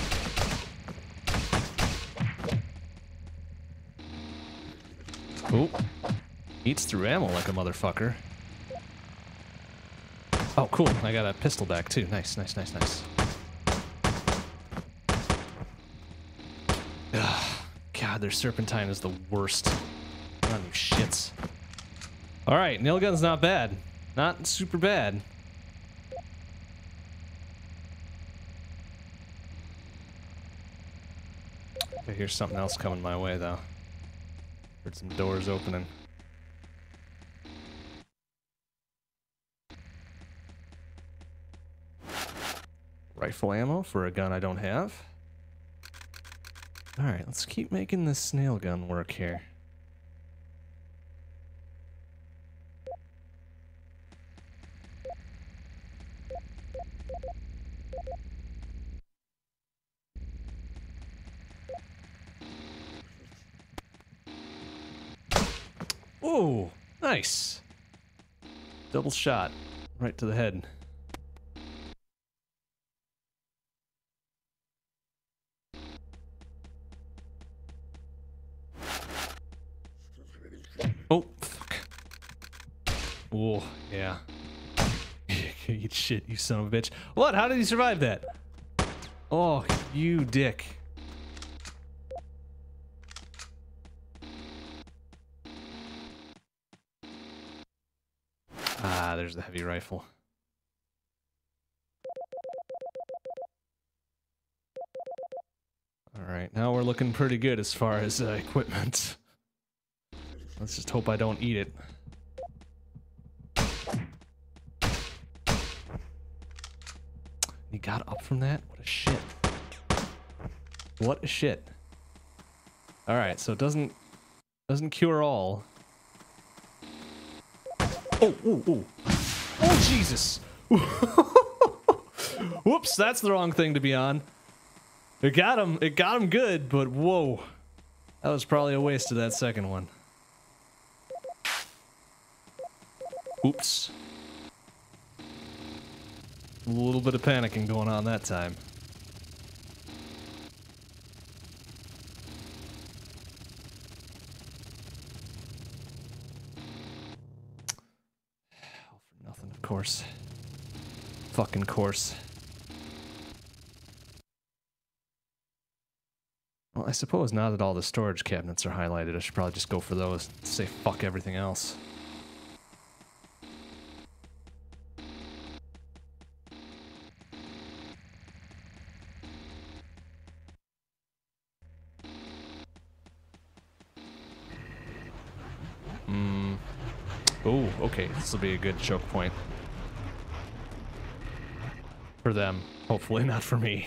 Ooh. Eats through ammo like a motherfucker. Oh, cool. I got a pistol back, too. Nice, nice, nice, nice. Ugh. God, their serpentine is the worst. On you shits. Alright, nail gun's not bad. Not super bad. I hear something else coming my way, though. Heard some doors opening. Rifle ammo for a gun I don't have. Alright, let's keep making this snail gun work here. Ooh, nice. Double shot. Right to the head. Oh, fuck. Oh, yeah. Eat shit, you son of a bitch. What? How did he survive that? Oh, you dick. Ah, there's the heavy rifle. Alright, now we're looking pretty good as far as uh, equipment. Let's just hope I don't eat it. He got up from that? What a shit. What a shit. Alright, so it doesn't doesn't cure all. Oh, oh, oh. Oh, Jesus. Whoops, that's the wrong thing to be on. It got him, it got him good, but whoa. That was probably a waste of that second one. Oops. A little bit of panicking going on that time. All for nothing, of course. Fucking course. Well, I suppose now that all the storage cabinets are highlighted, I should probably just go for those. Say fuck everything else. Hmm. Oh, okay. This will be a good choke point. For them. Hopefully not for me.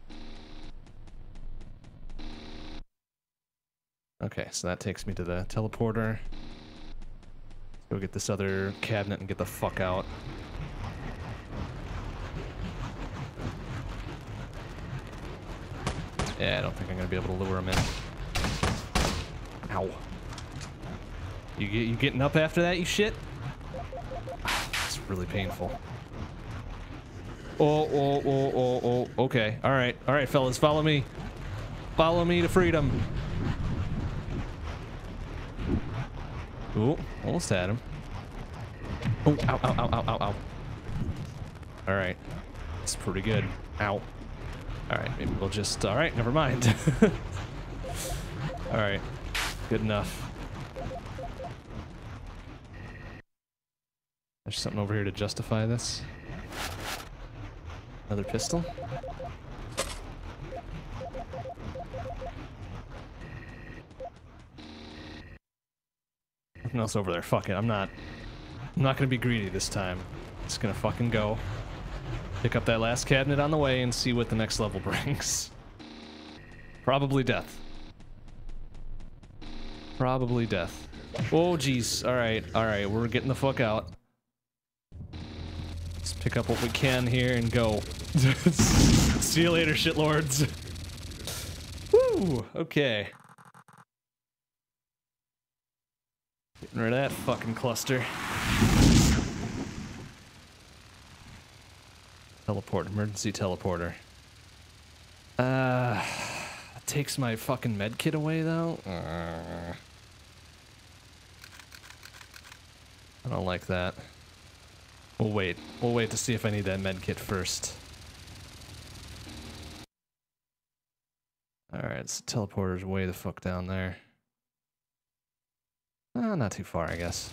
Okay, so that takes me to the teleporter. Let's go get this other cabinet and get the fuck out. Yeah, I don't think I'm gonna be able to lure him in. Ow. You get you getting up after that, you shit? It's really painful. Oh, oh, oh, oh, oh. Okay. All right. All right, fellas, follow me. Follow me to freedom. Ooh, almost had him. Oh, ow, ow, ow, ow, ow, ow. All right. It's pretty good. Ow. All right, maybe we'll just... All right, never mind. All right. Good enough. There's something over here to justify this. Another pistol? Nothing else over there. Fuck it. I'm not... I'm not gonna be greedy this time. Just gonna fucking go. Pick up that last cabinet on the way and see what the next level brings. Probably death. Probably death. Oh, jeez. Alright, alright. We're getting the fuck out. Let's pick up what we can here and go. See you later, shitlords. Woo! Okay. Getting rid of that fucking cluster. Teleport, emergency teleporter. Uh, takes my fucking medkit away though. Uh, I don't like that. We'll wait. We'll wait to see if I need that medkit first. Alright, so teleporter's way the fuck down there. Uh, not too far, I guess.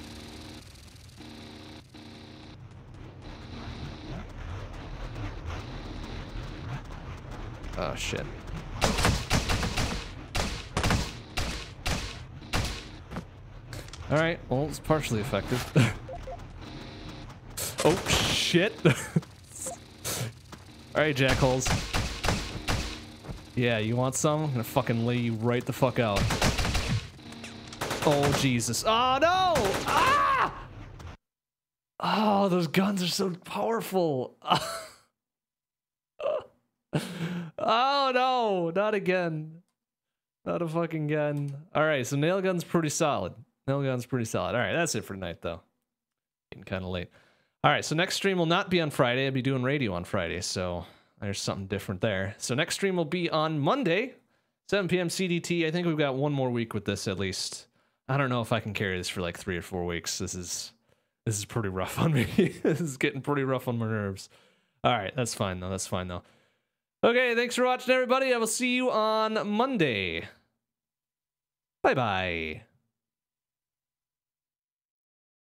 Oh, shit. Alright, well, it's partially effective. Oh, shit! Alright, jackholes. Yeah, you want some? I'm gonna fucking lay you right the fuck out. Oh, Jesus. Oh, no! Ah! Oh, those guns are so powerful. Oh, no! Not again. Not a fucking gun. Alright, so nail gun's pretty solid. Nail gun's pretty solid. Alright, that's it for tonight, though. Getting kind of late. All right, so next stream will not be on Friday. I'll be doing radio on Friday, so there's something different there. So next stream will be on Monday, seven p m C D T. I think we've got one more week with this at least. I don't know if I can carry this for like three or four weeks. This is this is pretty rough on me. This is getting pretty rough on my nerves. All right, that's fine though. That's fine though. Okay, thanks for watching, everybody. I will see you on Monday. Bye bye.